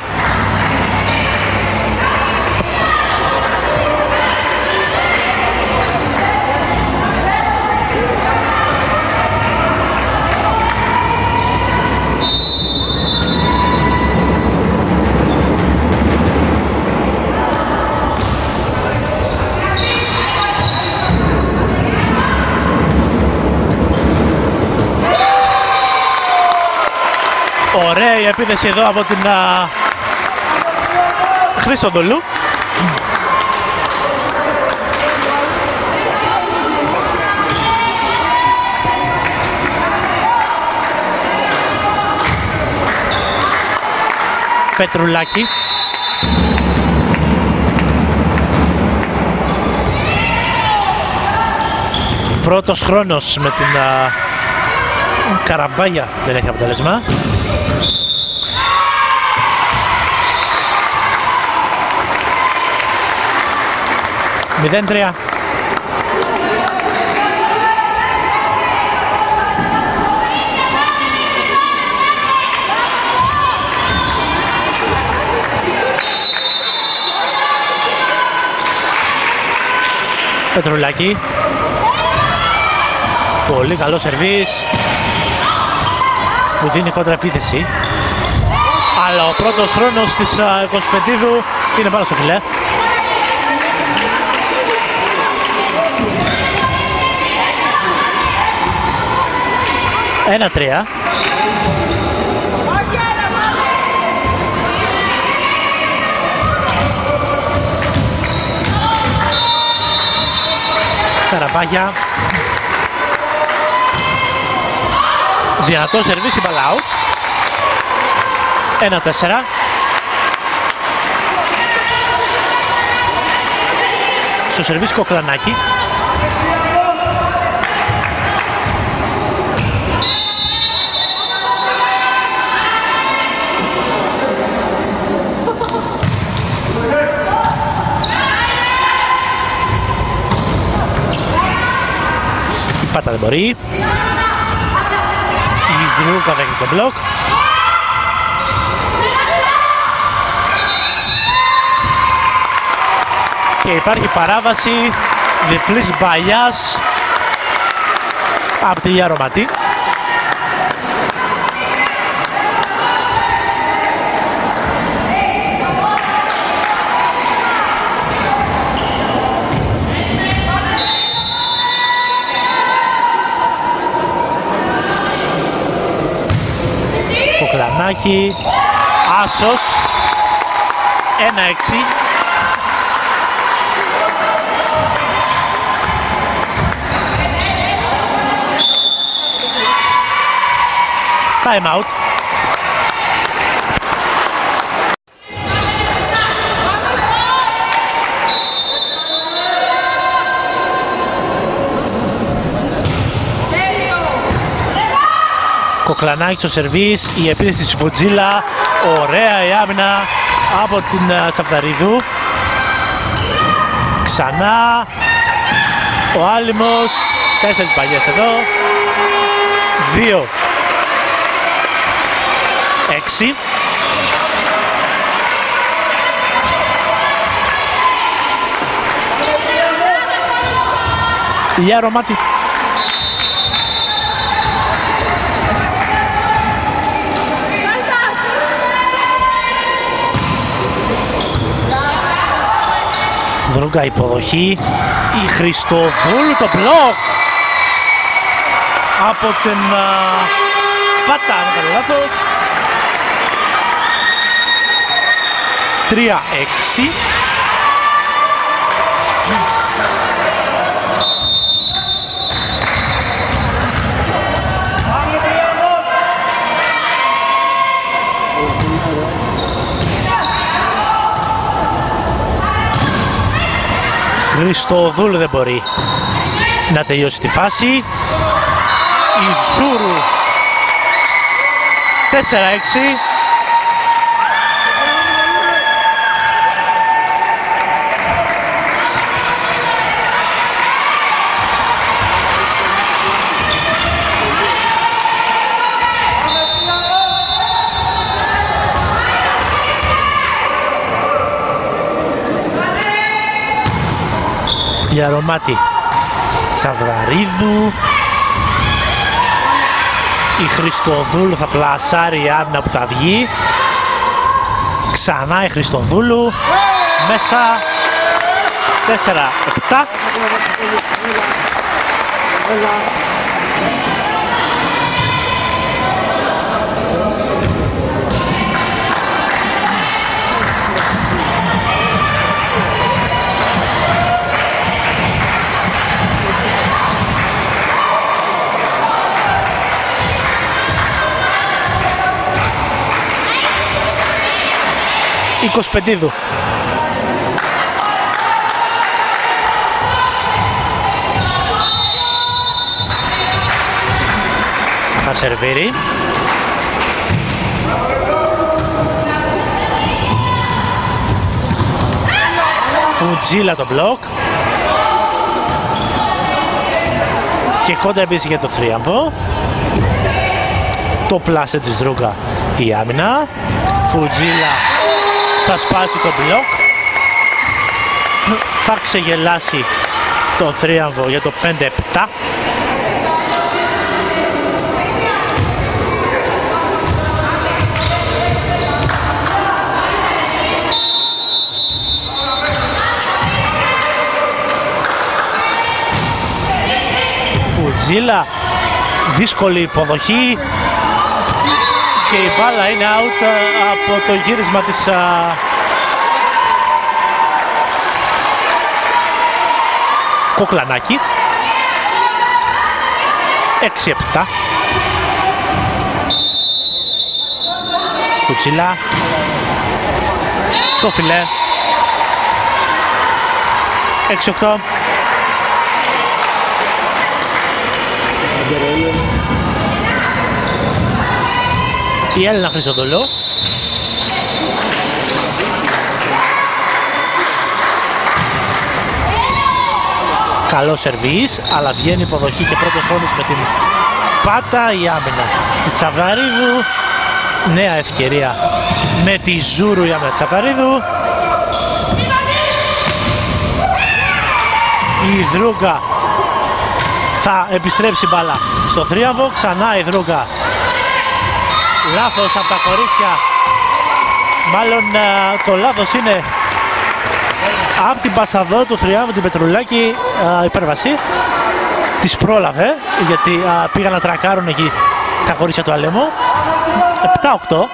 Ωραία η επίθεση εδώ από την uh, Χριστοδουλού. Πετρουλάκη. Πρώτος χρόνος με την uh, Καραμπάγια, δεν έχει αποτέλεσμα. μηδέν τρία. Πετρουλάκη. Πολύ καλό σερβίς που δίνει κόντρα επίθεση. Αλλά ο πρώτος χρόνος της Κοσπεντίδου είναι πάνω στο φιλέ. ένα τρία. Καραμπάγια. Δυνατό σερβίς, η μπάλα out. ένα τέσσερα. Στο σερβίς Κοκλανάκι. Πάτα δεν μπορεί. Η Ζηλούκα δέχεται τον μπλοκ. Και υπάρχει παράβαση διπλής μπαλιάς από τη Γιαρωματή. Κοκλανάκι, άσος, ένα έξι. Time out. Κοκλανάκη στο σερβίς, η επίθεση της Φουτζίλα, ωραία η άμυνα από την uh, Τσαφταρίδου. Ξανά ο Άλυμος, τέσσερις παγιές εδώ, δύο έξι. Ηλιά Ρωμάτη. Δρούγκα υποδοχή, η Χριστοδούλου το μπλοκ από την uh, Πάτα, αν κάνω λάθος. τρία έξι. Χριστοδούλου δεν μπορεί να τελειώσει τη φάση. Η Ζούρου τέσσερα έξι. Για Ρωμάτη Τσαβδαρίδου. Η Χριστοδούλου θα πλασάρει η άμυνα που θα βγει. Ξανά η Χριστοδούλου. Μέσα τέσσερα επτά. Κοσπεντίδου. Θα σερβίρει. Φουτζίλα το μπλοκ. Και κόντα επίσης για το θρίαμβο. Το πλάσε της Δρούγκα η άμυνα. Φουτζίλα θα σπάσει το μπλοκ, θα ξεγελάσει τον θρίαμβο για το πέντε επτά. Φουτζίλα, δύσκολη υποδοχή και η μπάλα είναι out από το γύρισμα της uh, Κοκλανάκη. έξι επτά. Φουτσίλα στο φιλέ. έξι οκτώ. Η Έλληνα Χρυσοδουλού. Καλό σερβίς, αλλά βγαίνει υποδοχή και πρώτος χρόνος με την πάτα. Η άμυνα της Τσαβδαρίδου. Νέα ευκαιρία με τη Ζούρου η άμυνα της Τσαβδαρίδου. Η Δρούγκα θα επιστρέψει μπάλα στο θρίαμβο. Ξανά η Δρούγκα. Λάθος από τα κορίτσια. Μάλλον το λάθος είναι από την Πασαδό του θριάμβου, την Πετρουλάκη, υπέρβαση. Τις πρόλαβε γιατί πήγαν να τρακάρουν εκεί τα κορίτσια του Αλέμου. επτά οκτώ.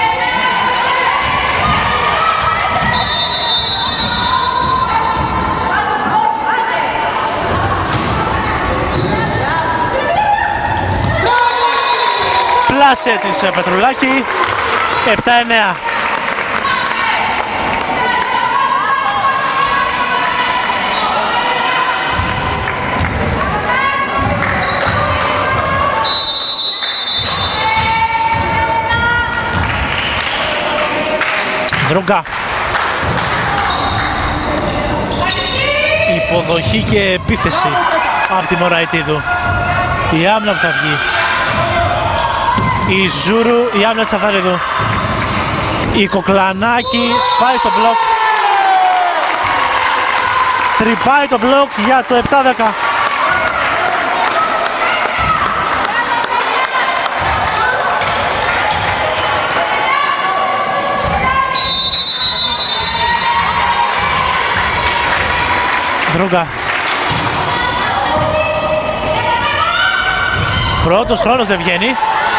Πλάσε της Πετρουλάκη. επτά εννέα. Δρούγκα. Υποδοχή και επίθεση από τη Μωραητίδου. Η άμυνα που θα βγει. Η Ζούρου, η άμυνα της Αθαρίδου. Η Κοκλανάκη σπάει στο μπλοκ. Τρυπάει το μπλοκ για το επτά δέκα. Δρούγκα. Πρώτος χρόνος δεν βγαίνει.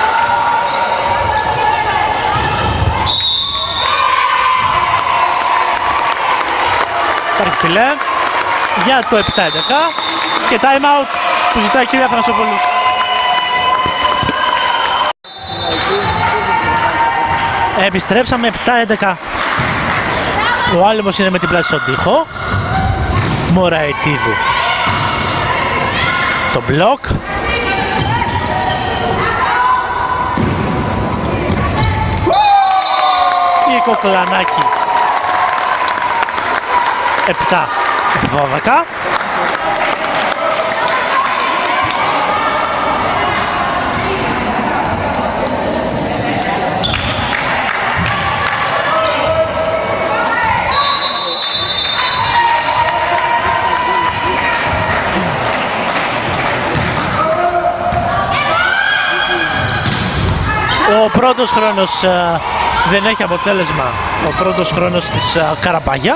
Υπάρχει φιλέ για το επτά έντεκα και time out που ζητάει η κυρία Θανασόπουλου. Επιστρέψαμε επτά έντεκα. Ο Άλυμος είναι με την πλάση στον τοίχο. Μωραητίδου. Το μπλοκ. Η Κοκλανάκη. επτά δώδεκα. Ο πρώτος χρόνος uh, δεν έχει αποτέλεσμα. Ο πρώτος χρόνος της uh, Καραμπάγια.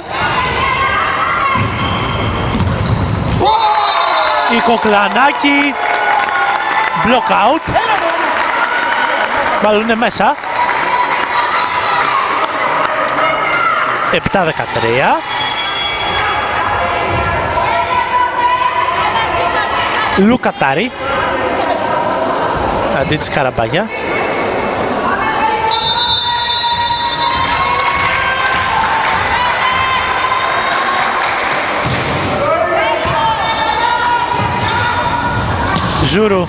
Η Κοκλανάκη. Block out. Μάλλον είναι μέσα. επτά δεκατρία. Λουκατάρη. Αντί της Καραμπάγια. Ζούρου.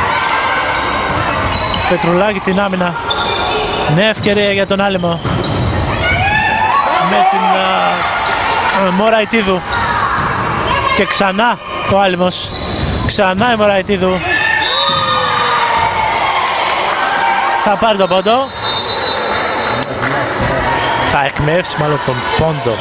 Πετρουλάκη την άμυνα. Νέα ευκαιρία για τον Άλυμο. Με την uh, Μωραητίδου. Και ξανά ο Άλυμος. Ξανά η Μωραητίδου. Θα πάρει τον πόντο. Θα εκμεύσει μάλλον τον πόντο.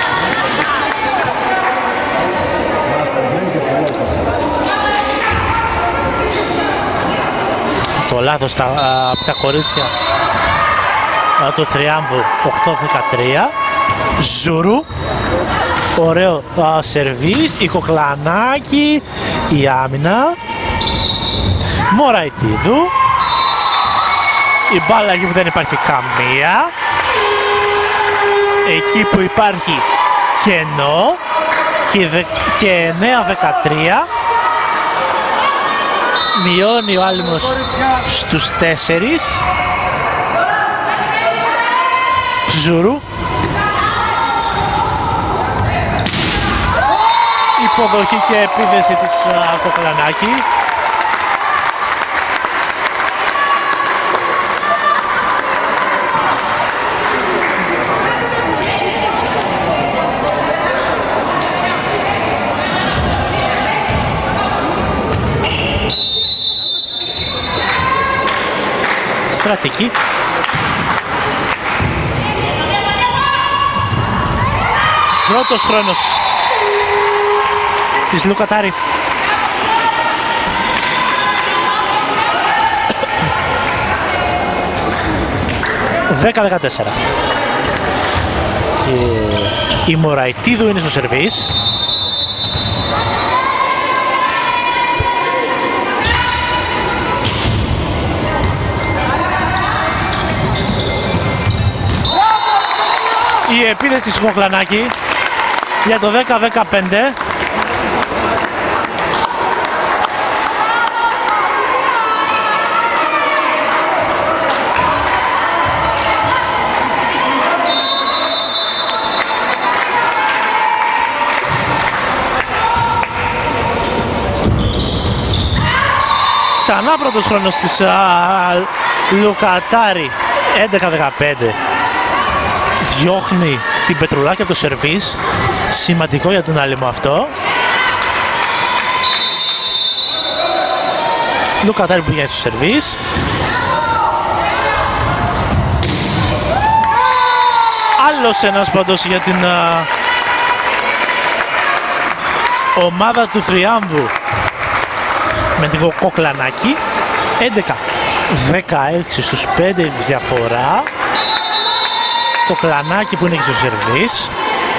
Το λάθος τα, από τα κορίτσια α, του Θριάμβου. Οκτώ δεκατρία. Ζουρού. Ωραίο α, σερβίς. Η Κοκλανάκη. Η άμυνα. Μωραητίδου. Η μπάλα εκεί που δεν υπάρχει καμία. Εκεί που υπάρχει κενό. Και, δε, και εννέα δεκατρία. Μειώνει ο Άλυμος στους τέσσερις. Ζουρού. Υποδοχή και επίθεση της uh, Κοκλανάκη. Στρατική. Πρώτος χρόνος της Λουκατάρη. δέκα δεκατέσσερα. Και η Μωραητίδου είναι στο σερβίς. Η επίθεση της Κοκλανάκη για το δέκα δεκαπέντε. Ξανά πρώτος χρόνος της α, Λουκατάρη. έντεκα δεκαπέντε. διώχνει την Πετρουλάκη από το σερβίς. Σημαντικό για τον Άλυμο αυτό. Λουκατάρη που πηγαίνει στο σερβίς. Άλλος ένας πόντος για την α, ομάδα του Θριάμβου με την Κοκλανάκη. έντεκα δεκαέξι στους πέντε διαφορά. Κοκλανάκη που είναι και στο σερβίς.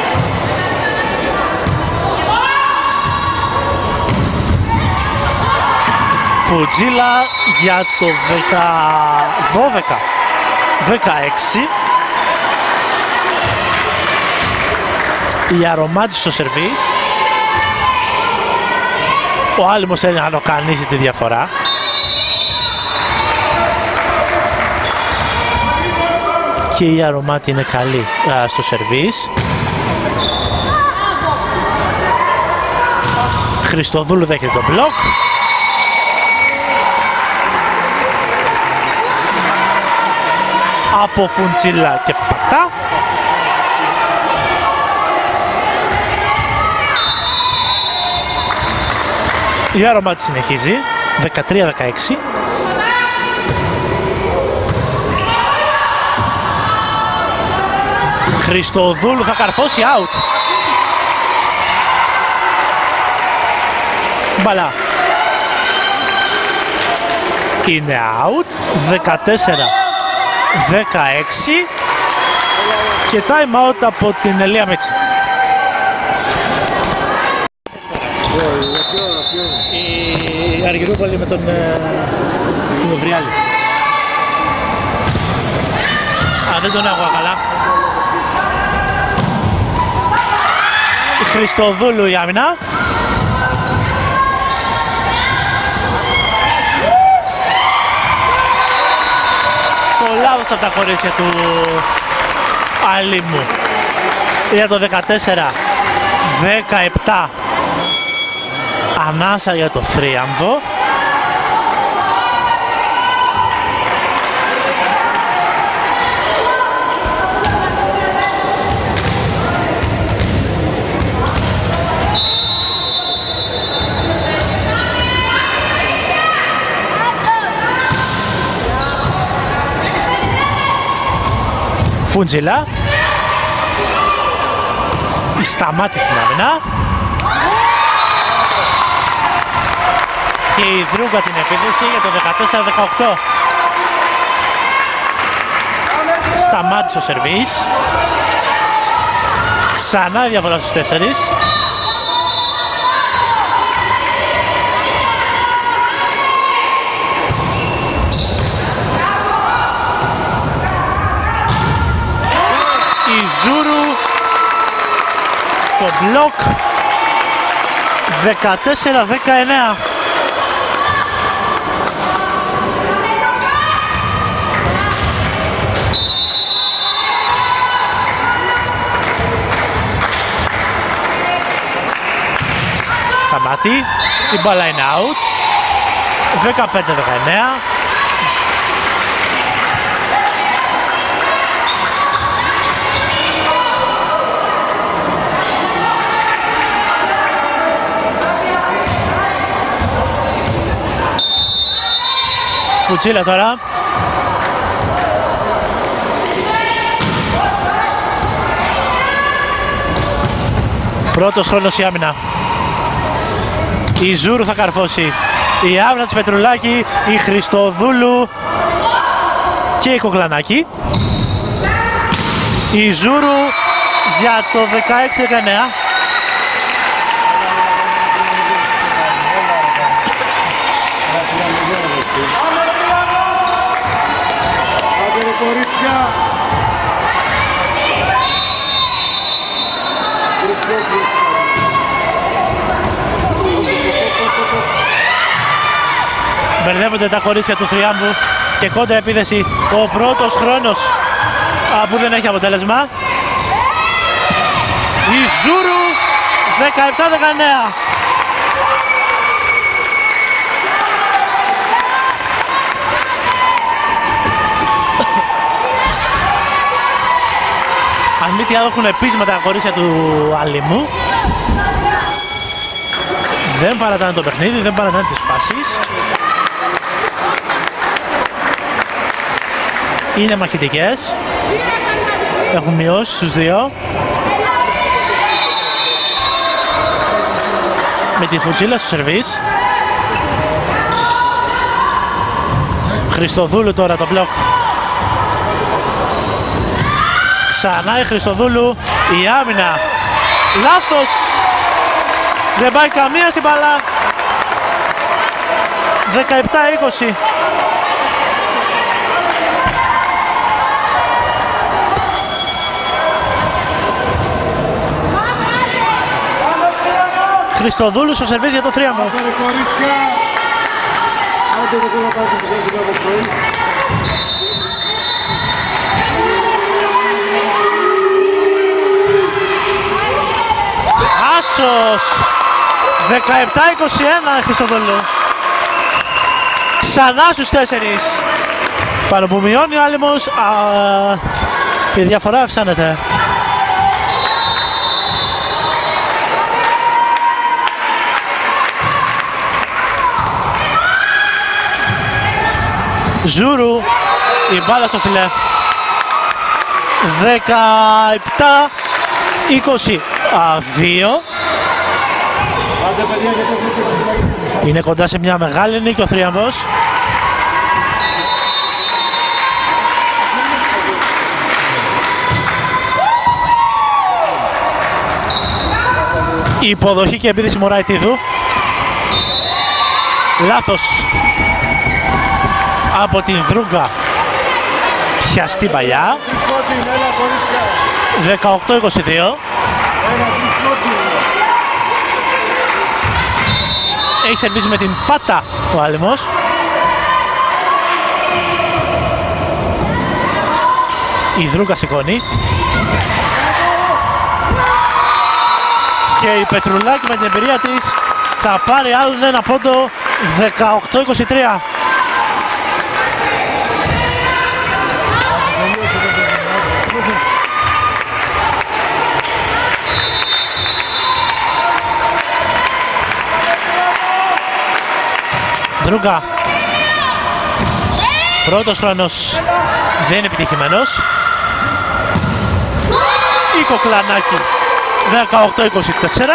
Φουτζίλα για το δώδεκα δεκαέξι. Η Αρωμάτη στο σερβίς. Ο Άλυμος θέλει να λοκανίσει τη διαφορά. Και η Αρωμάτη είναι καλή α, στο σερβίς. Χριστοδούλου δέχεται το μπλοκ. Από Φουντσίλα και πατά. Η Αρωμάτη συνεχίζει. δεκατρία δεκαέξι. Χριστοδούλου θα καρφώσει out. Μπαλά. Είναι out. δεκατέσσερα δεκαέξι. Και time out από την Ελία Μέτσι. Η Αργυρούπολη με τον Βριάλη. Α, δεν τον άκουγα καλά. Χριστοδούλου η άμυνα. Το λάθος από τα κορίτσια του Αλήμου. Για το δεκατέσσερα δεκαεπτά. Ανάσα για το Θρίαμβο. Φουντζιλά. Σταμάτη την άμυνα. Και η Δρούγκα την επίθεση για το δεκατέσσερα δεκαοκτώ. Σταμάτησε ο σερβίς. Ξανά η διαφορά στους τέσσερις. Η Ζούρου το μπλοκ. δεκατέσσερα δεκαεννέα. Σταμάτη, η μπάλα είναι out. δεκαπέντε δεκαεννέα. Φουτσίλα τώρα. Πρώτος χρόνος η άμυνα. Η Ζούρου θα καρφώσει. Η άμυνα της Πετρουλάκη, η Χριστοδούλου και η Κοκλανάκη. Η Ζούρου για το δεκαέξι δεκαεννέα. Μπερδεύονται τα κορίτσια του Θριάμβου και κόντρα επίθεση ο πρώτος χρόνος α, που δεν έχει αποτέλεσμα. Η Ζούρου δεκαεπτά δεκαεννέα. Αν μη τι άλλο έχουν επίσημα τα κορίτσια του Αλήμου. Δεν παρατάνε το παιχνίδι, δεν παρατάνε τις φάσεις. Είναι μαχητικές. Έχουν μειώσει στους δύο. Με τη Φουτζίλα στο σερβίς. Χριστοδούλου τώρα το μπλοκ. Ξανά η Χριστοδούλου. Η άμυνα. Λάθος. Δεν πάει καμία στην μπάλα. δεκαεπτά είκοσι. Χριστοδούλου στο σερβίς για το θρίαμβο. Άσος. δεκαεπτά είκοσι ένα Χριστοδούλου. Ξανά στους τέσσερις. Πάνω που μειώνει ο Άλυμος, α, η διαφορά αυξάνεται. Ζούρου, η μπάλα στο φιλέ. δεκαεπτά είκοσι δύο. Είναι κοντά σε μια μεγάλη νίκη ο θρίαμβος. Η υποδοχή και επίδυση Μωραητίδου. Λάθος από την Δρούγκα. Πιαστή παλιά. δεκαοκτώ είκοσι δύο. Έχει σερβίσει με την πάτα ο Άλυμος. Η Δρούγκα σηκώνει. Και η Πετρουλάκη με την εμπειρία της θα πάρει άλλον ένα πόντο. Δεκαοκτώ είκοσι τρία. Δρούγκα. Πρώτος χρόνος δεν είναι επιτυχημένος. Η Κοκλανάκη. δεκαοκτώ είκοσι τέσσερα.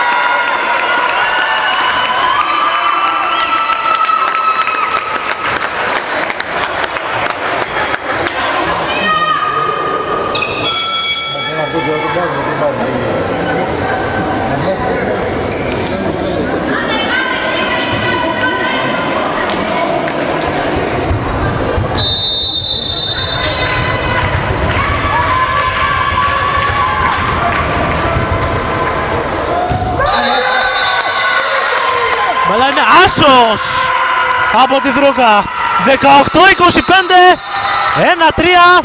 Αλλά είναι άσος από τη Δρούγκα. δεκαοκτώ είκοσι πέντε. ένα τρία.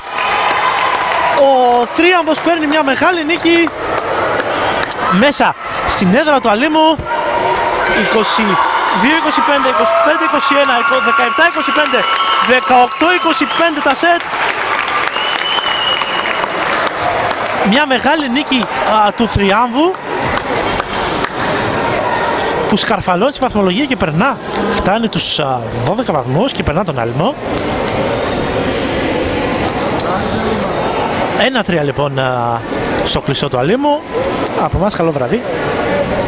Ο θρίαμβος παίρνει μια μεγάλη νίκη μέσα στην έδρα του Αλήμου. είκοσι δύο είκοσι πέντε, είκοσι πέντε είκοσι ένα, δεκαεπτά είκοσι πέντε, δεκαοκτώ είκοσι πέντε τα σετ. Μια μεγάλη νίκη α, του θριάμβου, που σκαρφαλώνει τη βαθμολογία και περνά. Φτάνει τους α, δώδεκα βαθμούς και περνά τον Άλυμο. ένα τρία λοιπόν α, στο κλειστό του Αλήμου. Από εμάς καλό βραδύ.